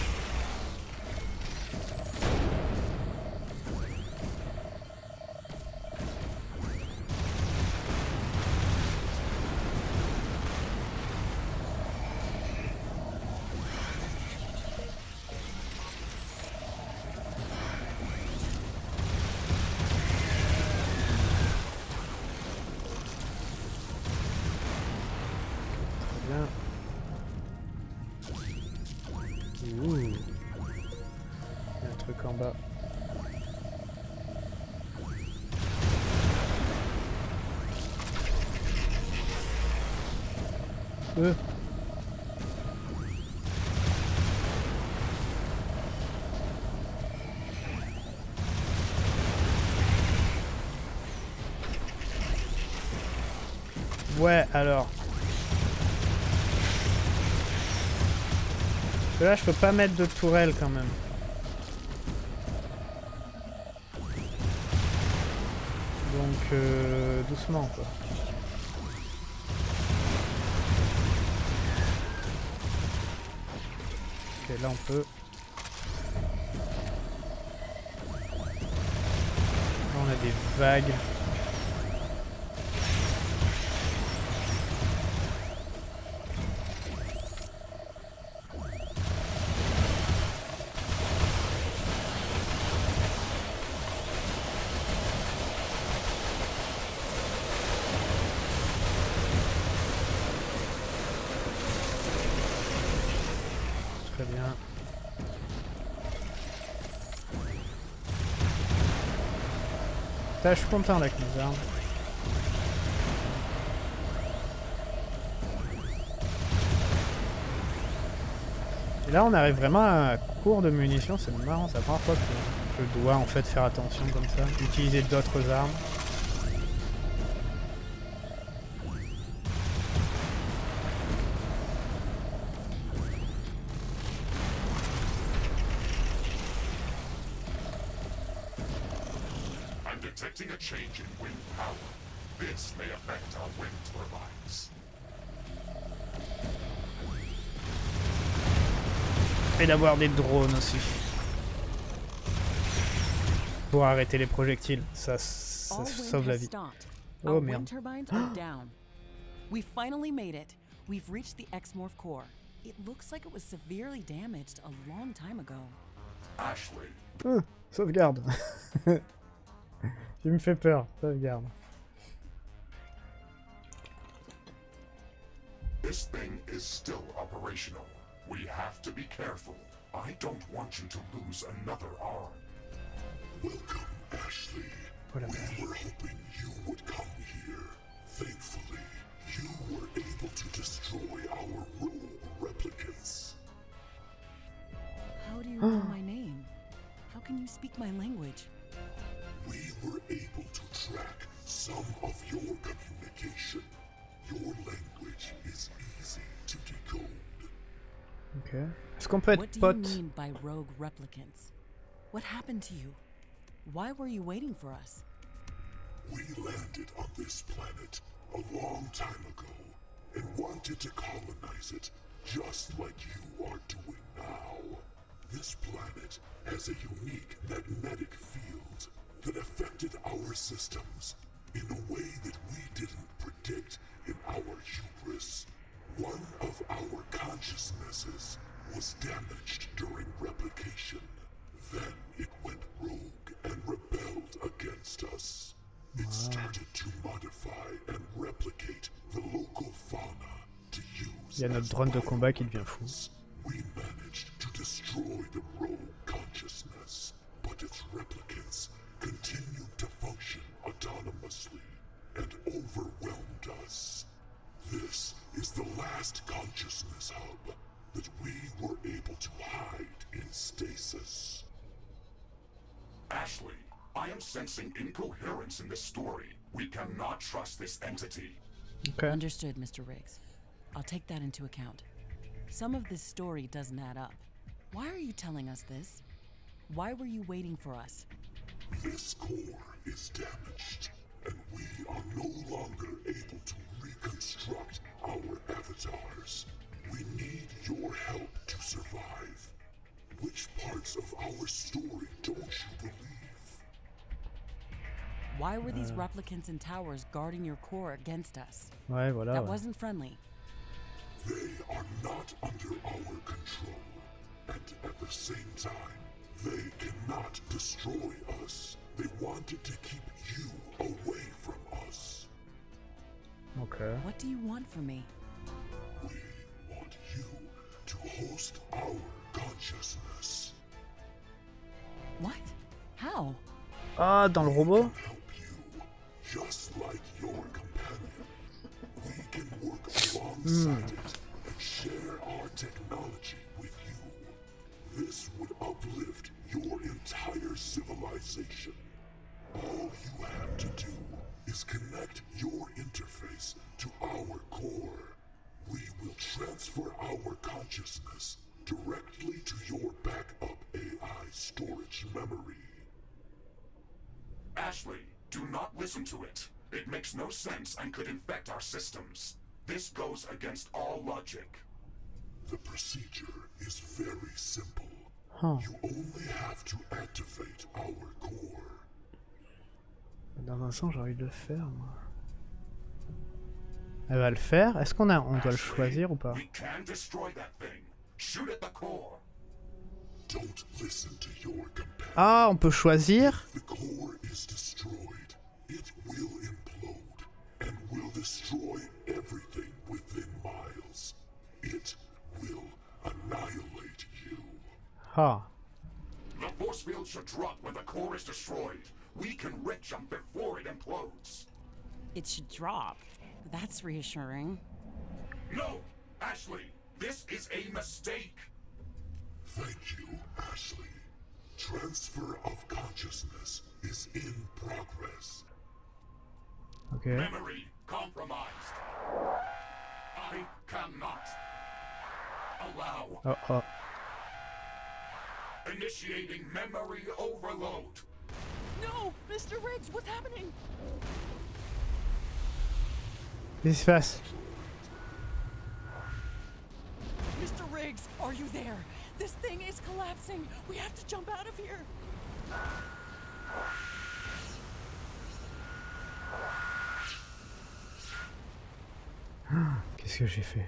Ouh. Il y a un truc en bas. Euh. Ouais, alors. Là, je peux pas mettre de tourelle quand même. Donc, euh, doucement quoi. Ok, là on peut. Là, on a des vagues. Très bien. Là, je suis content avec mes armes. Et là, on arrive vraiment à court de munitions. C'est marrant, c'est la première fois que je dois en fait faire attention comme ça. Utiliser d'autres armes. Detecting a change in wind power. This may affect our wind turbines. Et d'avoir des drones aussi. Pour arrêter les projectiles. Ça, ça sauve la vie. Oh merde. We finally made it. We've reached the Exmorph core. It looks like it was severely damaged a long time ago. Ashley. Ah, sauvegarde. Tu me fais peur, sauvegarde. This thing is still operational. We have to be careful. I don't want you to lose another arm. Welcome, Ashley. Voilà. We were hoping you would come here. Thankfully, you were able to destroy our rogue replicants. How do you know my name? How can you speak my language? We were able to track some of your communication. Your language is easy to decode. Ok. Est-ce qu'on peut être What do pote? you mean by rogue replicants? What happened to you? Why were you waiting for us? We landed on this planet a long time ago and wanted to colonize it just like you are doing now. This planet has a unique magnetic field that affected our systems in a way that we didn't predict in our hubris. One of our consciousnesses was damaged during replication. Then it went rogue and rebelled against us. It started to modify and replicate the local fauna to use. Il y a notre drone de combat qui devient fou. We managed to destroy the rogue Matrix hub that we were able to hide in stasis. Ashley, I am sensing incoherence in this story. We cannot trust this entity. Okay. Understood, Mister Riggs. I'll take that into account. Some of this story doesn't add up. Why are you telling us this? Why were you waiting for us? This core is damaged, and we are no longer able to reconstruct our avatars. We need your help to survive. Which parts of our story don't you believe? Why were these replicants and towers guarding your core against us? Ouais, voilà. That Ouais. wasn't friendly. They are not under our control, and at the same time, they cannot destroy us. They wanted to keep you away from us. Okay. What do you want from me? We want you to host our consciousness. What? How? Ah, dans le robot? Help you, just like your companion. We can work alongside it and share our technology with you. This would uplift your entire civilization. All you have to do is connect your interface to our core. We will transfer our consciousness directly to your backup A I storage memory. Ashley, do not listen to it. It makes no sense and could infect our systems. This goes against all logic. The procedure is very simple. Huh. You only have to activate our core. Dans un sens, j'ai envie de le faire, moi. Elle va le faire? Est-ce qu'on a, on doit le choisir ou pas? We can destroy that thing. Shoot at the core. Don't listen to your companion. Ah, on peut choisir? The core is destroyed. It will implode and will destroy everything within miles. It will annihilate you. Ah. The force field should drop when the core is destroyed. We can wreck jump before it implodes. It should drop. That's reassuring. No, Ashley, this is a mistake. Thank you, Ashley. Transfer of consciousness is in progress. Ok. Memory compromised. I cannot allow. Oh, oh. Initiating memory overload. No! Mister Riggs, what's happening? Qu'est-ce qui se passe? Mister Riggs, are you there? This thing is collapsing. We have to jump out of here. Qu'est-ce que j'ai fait?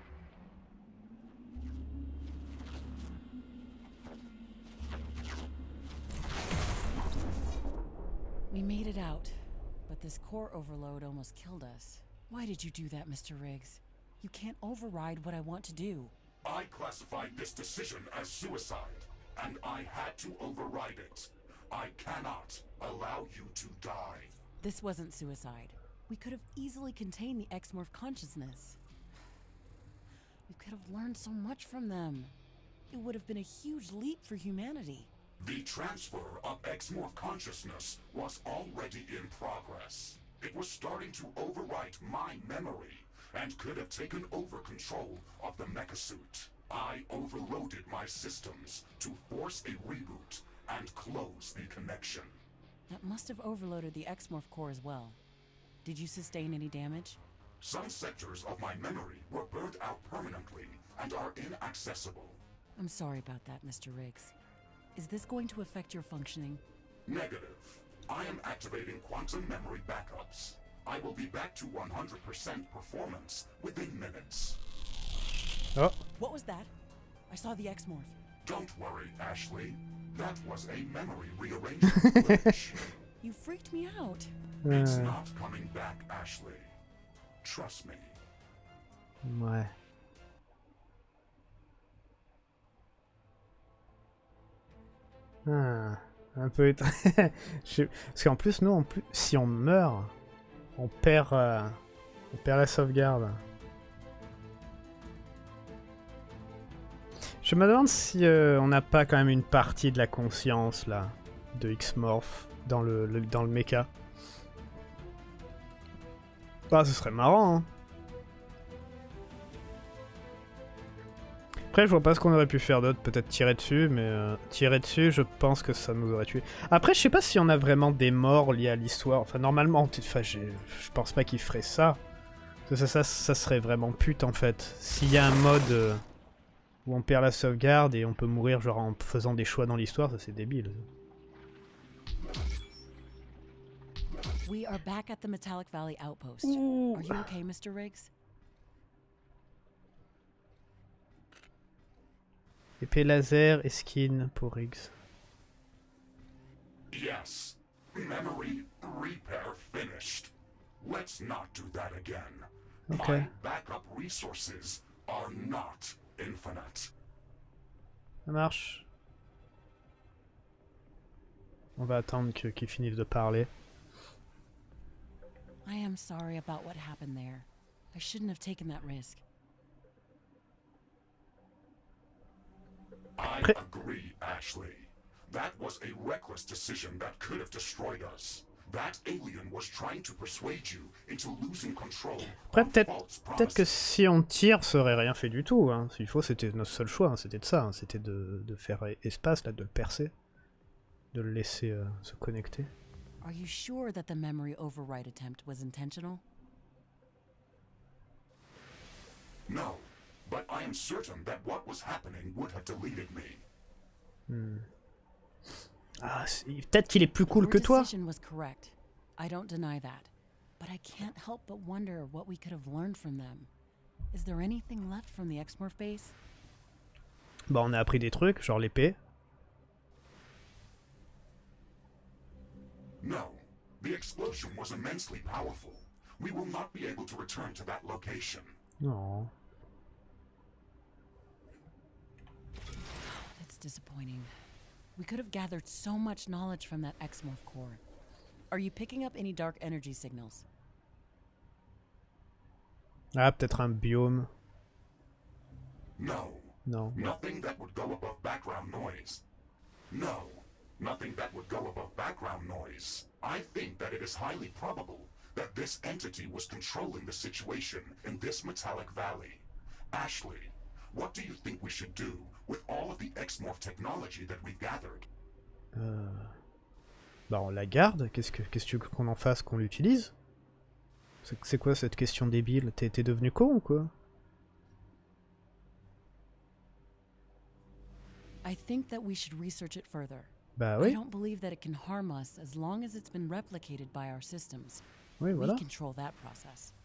We made it out, but this core overload almost killed us. Why did you do that, Mister Riggs? You can't override what I want to do. I classified this decision as suicide, and I had to override it. I cannot allow you to die. This wasn't suicide. We could have easily contained the X-Morph consciousness. We could have learned so much from them. It would have been a huge leap for humanity. The transfer of X-Morph consciousness was already in progress. It was starting to overwrite my memory, and could have taken over control of the mecha-suit. I overloaded my systems to force a reboot and close the connection. That must have overloaded the X-Morph core as well. Did you sustain any damage? Some sectors of my memory were burned out permanently and are inaccessible. I'm sorry about that, Mister Riggs. Is this going to affect your functioning? Negative. I am activating quantum memory backups. I will be back to one hundred percent performance within minutes. Oh. What was that? I saw the X-Morph. Don't worry, Ashley. That was a memory rearrangement glitch. You freaked me out. It's Euh, not coming back, Ashley. Trust me. ouais. Ah, un peu étrange. Je- Parce qu'en plus, nous, en plus, si on meurt, on perd, euh, on perd la sauvegarde. Je me demande si euh, on n'a pas quand même une partie de la conscience là de X-Morph dans le, le dans le mecha. Ah, ce serait marrant, hein. Après, je vois pas ce qu'on aurait pu faire d'autre. Peut-être tirer dessus, mais euh, tirer dessus, je pense que ça nous aurait tué. Après, je sais pas si on a vraiment des morts liés à l'histoire. Enfin, normalement, enfin, je pense pas qu'il ferait ça. Parce que ça, ça, ça serait vraiment pute, en fait. S'il y a un mode euh, où on perd la sauvegarde et on peut mourir genre en faisant des choix dans l'histoire, ça c'est débile. We are back at the Metallic Valley outpost. Ouh. Are you okay, Mister Riggs? Épée laser et skin pour Riggs. Yes. Memory repair finished. Let's not do that again. Okay. My backup resources are not infinite. Ça marche. On va attendre que qu'ils finissent de parler. I am sorry about what happened there. I shouldn't have taken that risk. I agree, Ashley. That was a reckless decision that could have destroyed us. That alien was trying to persuade you into losing control. Après, peut-être peut-être que si on tire, ça aurait rien fait du tout. Hein. S'il faut, c'était notre seul choix. Hein. C'était de ça. Hein. C'était de, de faire espace, là, de le percer. De le laisser euh, se connecter. Are you sure that the memory override attempt was intentional? No, but I am certain that what was happening would have deleted me. Hmm. Ah, peut-être qu'il est plus cool que toi. Your decision was correct. I don't deny that. But I can't help but wonder what we could have learned from them. Is there anything left from the Exmorph base? Bah, on a appris des trucs, genre l'épée. No, the explosion was immensely powerful. We will not be able to return to that location. Non. That's disappointing. We could have gathered so much knowledge from that Exmorph core. Are you picking up any dark energy signals? Ah, peut-être un biome. No. Non. Nothing that would go above background noise. No. Nothing that would go above background noise. I think that it is highly probable that this entity was controlling the situation in this metallic valley. Ashley, what do you think we should do with all of the Exmorph technology that we've gathered? Euh... Bah on la garde. Qu'est-ce que qu'est-ce que tu veux qu'on en fasse, qu'on l'utilise? C'est quoi cette question débile? T'es devenu con ou quoi? I think that we should research it further. Bah I oui. don't believe that it can harm us as long as it's been replicated by our systems. Oui, voilà. We control that process.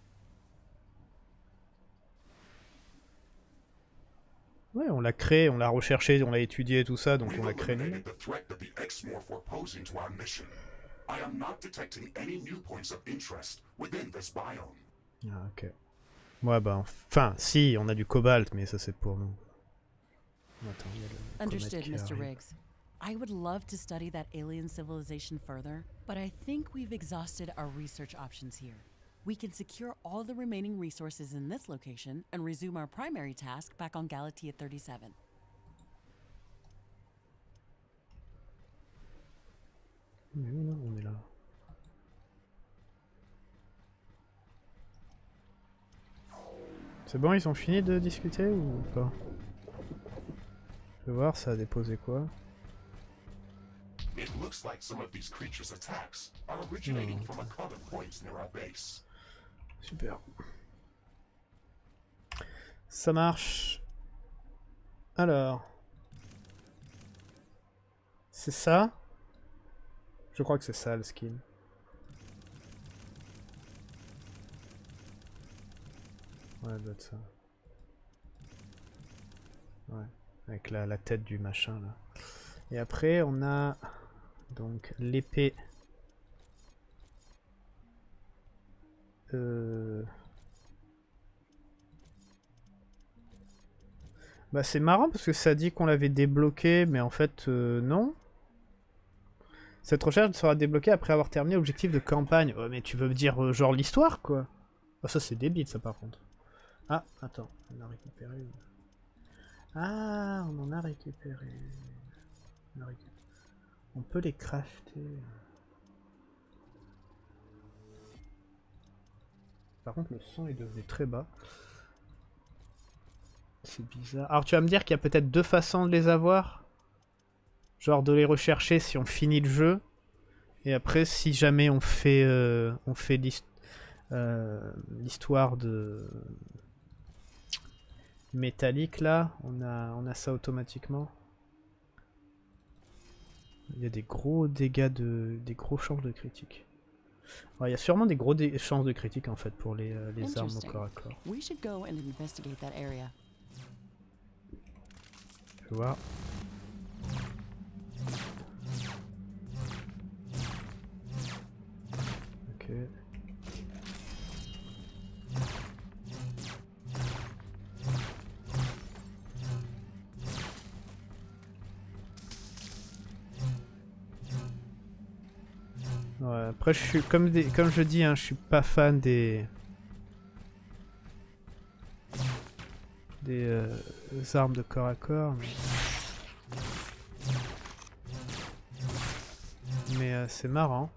Ouais, on l'a créé, on l'a recherché, on l'a étudié, tout ça, donc on l'a créé. eliminated the threat that the Exmorph were posing to our mission. I am not detecting any new points of interest within this biome. Ah, ok. Ouais, bah, enfin, si, on a du cobalt, mais ça c'est pour nous. Attends, il y a le Understood, comète qui Mister arrive. Riggs. I would love to study that alien civilization further, but I think we've exhausted our research options here. We can secure all the remaining resources in this location and resume our primary task back on Galatea thirty-seven. Mais oui, non, on est là. C'est bon, ils ont fini de discuter ou pas? Je vais voir, ça a déposé quoi. It looks like some of these creatures' attacks are originating from a common point near our base. Super. Ça marche. Alors. C'est ça? Je crois que c'est ça le skin. Ouais, ça doit être ça. Ouais, avec la, la tête du machin là. Et après on a donc l'épée. Euh... Bah c'est marrant parce que ça dit qu'on l'avait débloqué, mais en fait euh, non. Cette recherche sera débloquée après avoir terminé l'objectif de campagne. Oh, mais tu veux me dire euh, genre l'histoire quoi? Ah, ça c'est débile ça par contre. Ah attends, on a récupéré une... Ah, on en a récupéré. On, a récupéré. On peut les crafter. Par contre, le son est devenu très bas. C'est bizarre. Alors, tu vas me dire qu'il y a peut-être deux façons de les avoir. Genre de les rechercher si on finit le jeu. Et après, si jamais on fait, euh, on fait l'histoire de métallique là, on a, on a ça automatiquement. Il y a des gros dégâts de, des gros chances de critique. Alors, il y a sûrement des gros dé chances de critique en fait pour les, euh, les armes au corps à corps. We should go and investigate that area. Je vais voir. Ok. Ouais, après je suis comme des, comme je dis, hein, je suis pas fan des des, euh, des armes de corps à corps. Mais, mais euh, c'est marrant.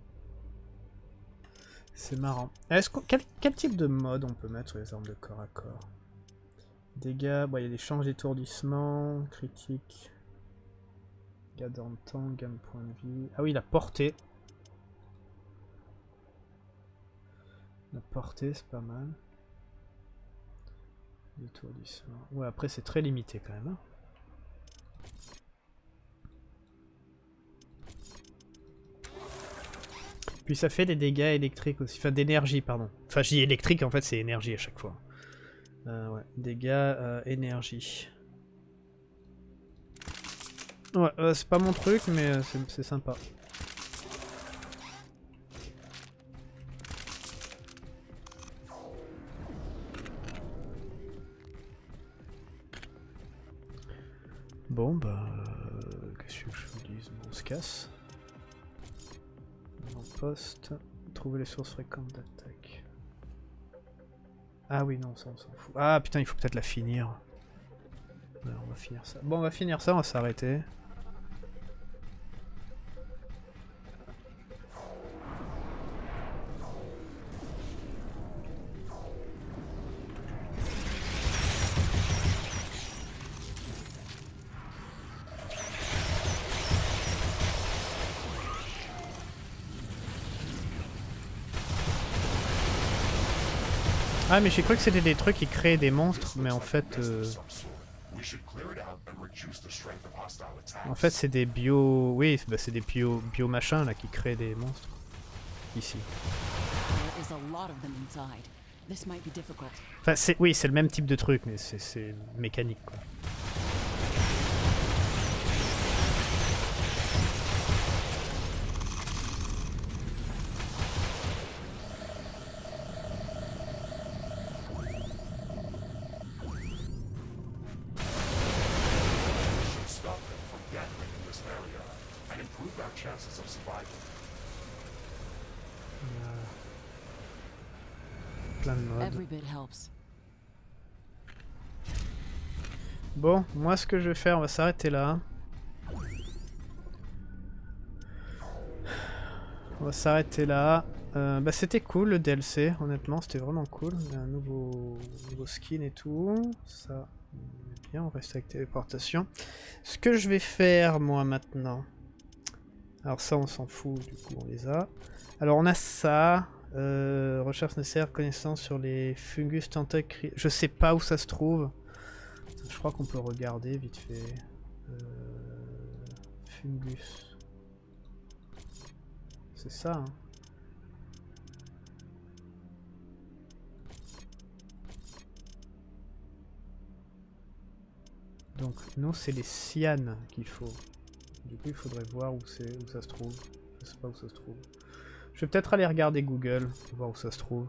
C'est marrant. Est-ce qu'on, quel, quel type de mode on peut mettre sur les armes de corps à corps? Dégâts, bon, il y a des changes d'étourdissement, critique, dégâts dans le temps, gamme point de vie. Ah oui, la portée. La portée, c'est pas mal. L'étourdissement. Ouais, après, c'est très limité quand même. Hein. Puis ça fait des dégâts électriques aussi. Enfin, d'énergie, pardon. Enfin, je dis électrique, en fait, c'est énergie à chaque fois. Euh, ouais, dégâts, euh, énergie. Ouais, euh, c'est pas mon truc, mais euh, c'est sympa. Bon, bah... Euh, Qu'est-ce que je vous dise? Bon, on se casse. En poste. Trouver les sources fréquentes d'attaque. Ah oui, non, ça on s'en fout. Ah putain, il faut peut-être la finir. Ouais, on va finir ça. Bon, on va finir ça, on va s'arrêter. Ah mais j'ai cru que c'était des trucs qui créaient des monstres, mais en fait... Euh... En fait c'est des bio... Oui, bah, c'est des bio... bio machins là qui créent des monstres. Ici. Enfin c'est... Oui, c'est le même type de truc, mais c'est mécanique quoi. Bon, moi ce que je vais faire, on va s'arrêter là. On va s'arrêter là. Euh, bah c'était cool le D L C, honnêtement, c'était vraiment cool. Il y a un nouveau, nouveau skin et tout. Ça, on est bien, on reste avec téléportation. Ce que je vais faire moi maintenant. Alors ça on s'en fout, du coup on les a. Alors on a ça. Euh, recherche nécessaire, connaissance sur les fungus tentacules. Je sais pas où ça se trouve. Je crois qu'on peut regarder vite fait. Euh, fungus. C'est ça, hein. Donc, nous, c'est les cyanes qu'il faut. Du coup, il faudrait voir où c'est, où ça se trouve. Je sais pas où ça se trouve. Je vais peut-être aller regarder Google, voir où ça se trouve.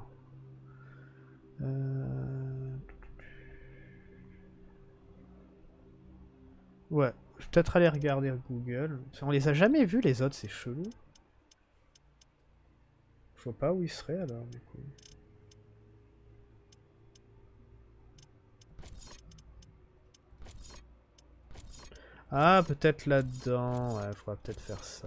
Euh... Ouais, je vais peut-être aller regarder Google. On les a jamais vus les autres, c'est chelou. Je vois pas où ils seraient alors du coup. Ah, peut-être là-dedans. Ouais, faudra peut-être faire ça.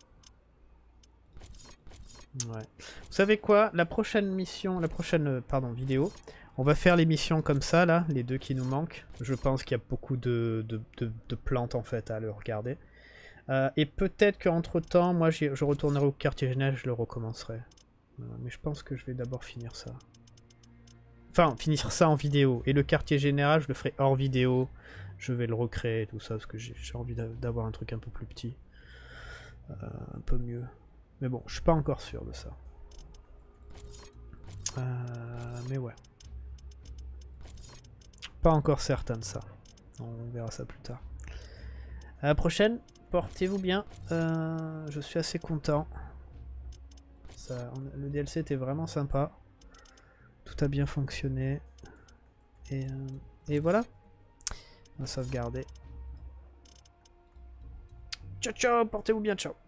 Ouais. Vous savez quoi? La prochaine mission, la prochaine, pardon, vidéo, on va faire les missions comme ça, là, les deux qui nous manquent. Je pense qu'il y a beaucoup de, de, de, de plantes, en fait, à le regarder. Euh, et peut-être qu'entre temps, moi, je retournerai au quartier général, je le recommencerai. Euh, mais je pense que je vais d'abord finir ça. Enfin, finir ça en vidéo. Et le quartier général, je le ferai hors vidéo. Je vais le recréer, tout ça, parce que j'ai envie d'avoir un truc un peu plus petit. Euh, un peu mieux. Mais bon, je suis pas encore sûr de ça. Euh, mais ouais. Pas encore certain de ça. On verra ça plus tard. À la prochaine. Portez-vous bien. Euh, je suis assez content. Ça, on, le D L C était vraiment sympa. Tout a bien fonctionné. Et, euh, et voilà. On va sauvegarder. Ciao ciao, portez-vous bien, ciao.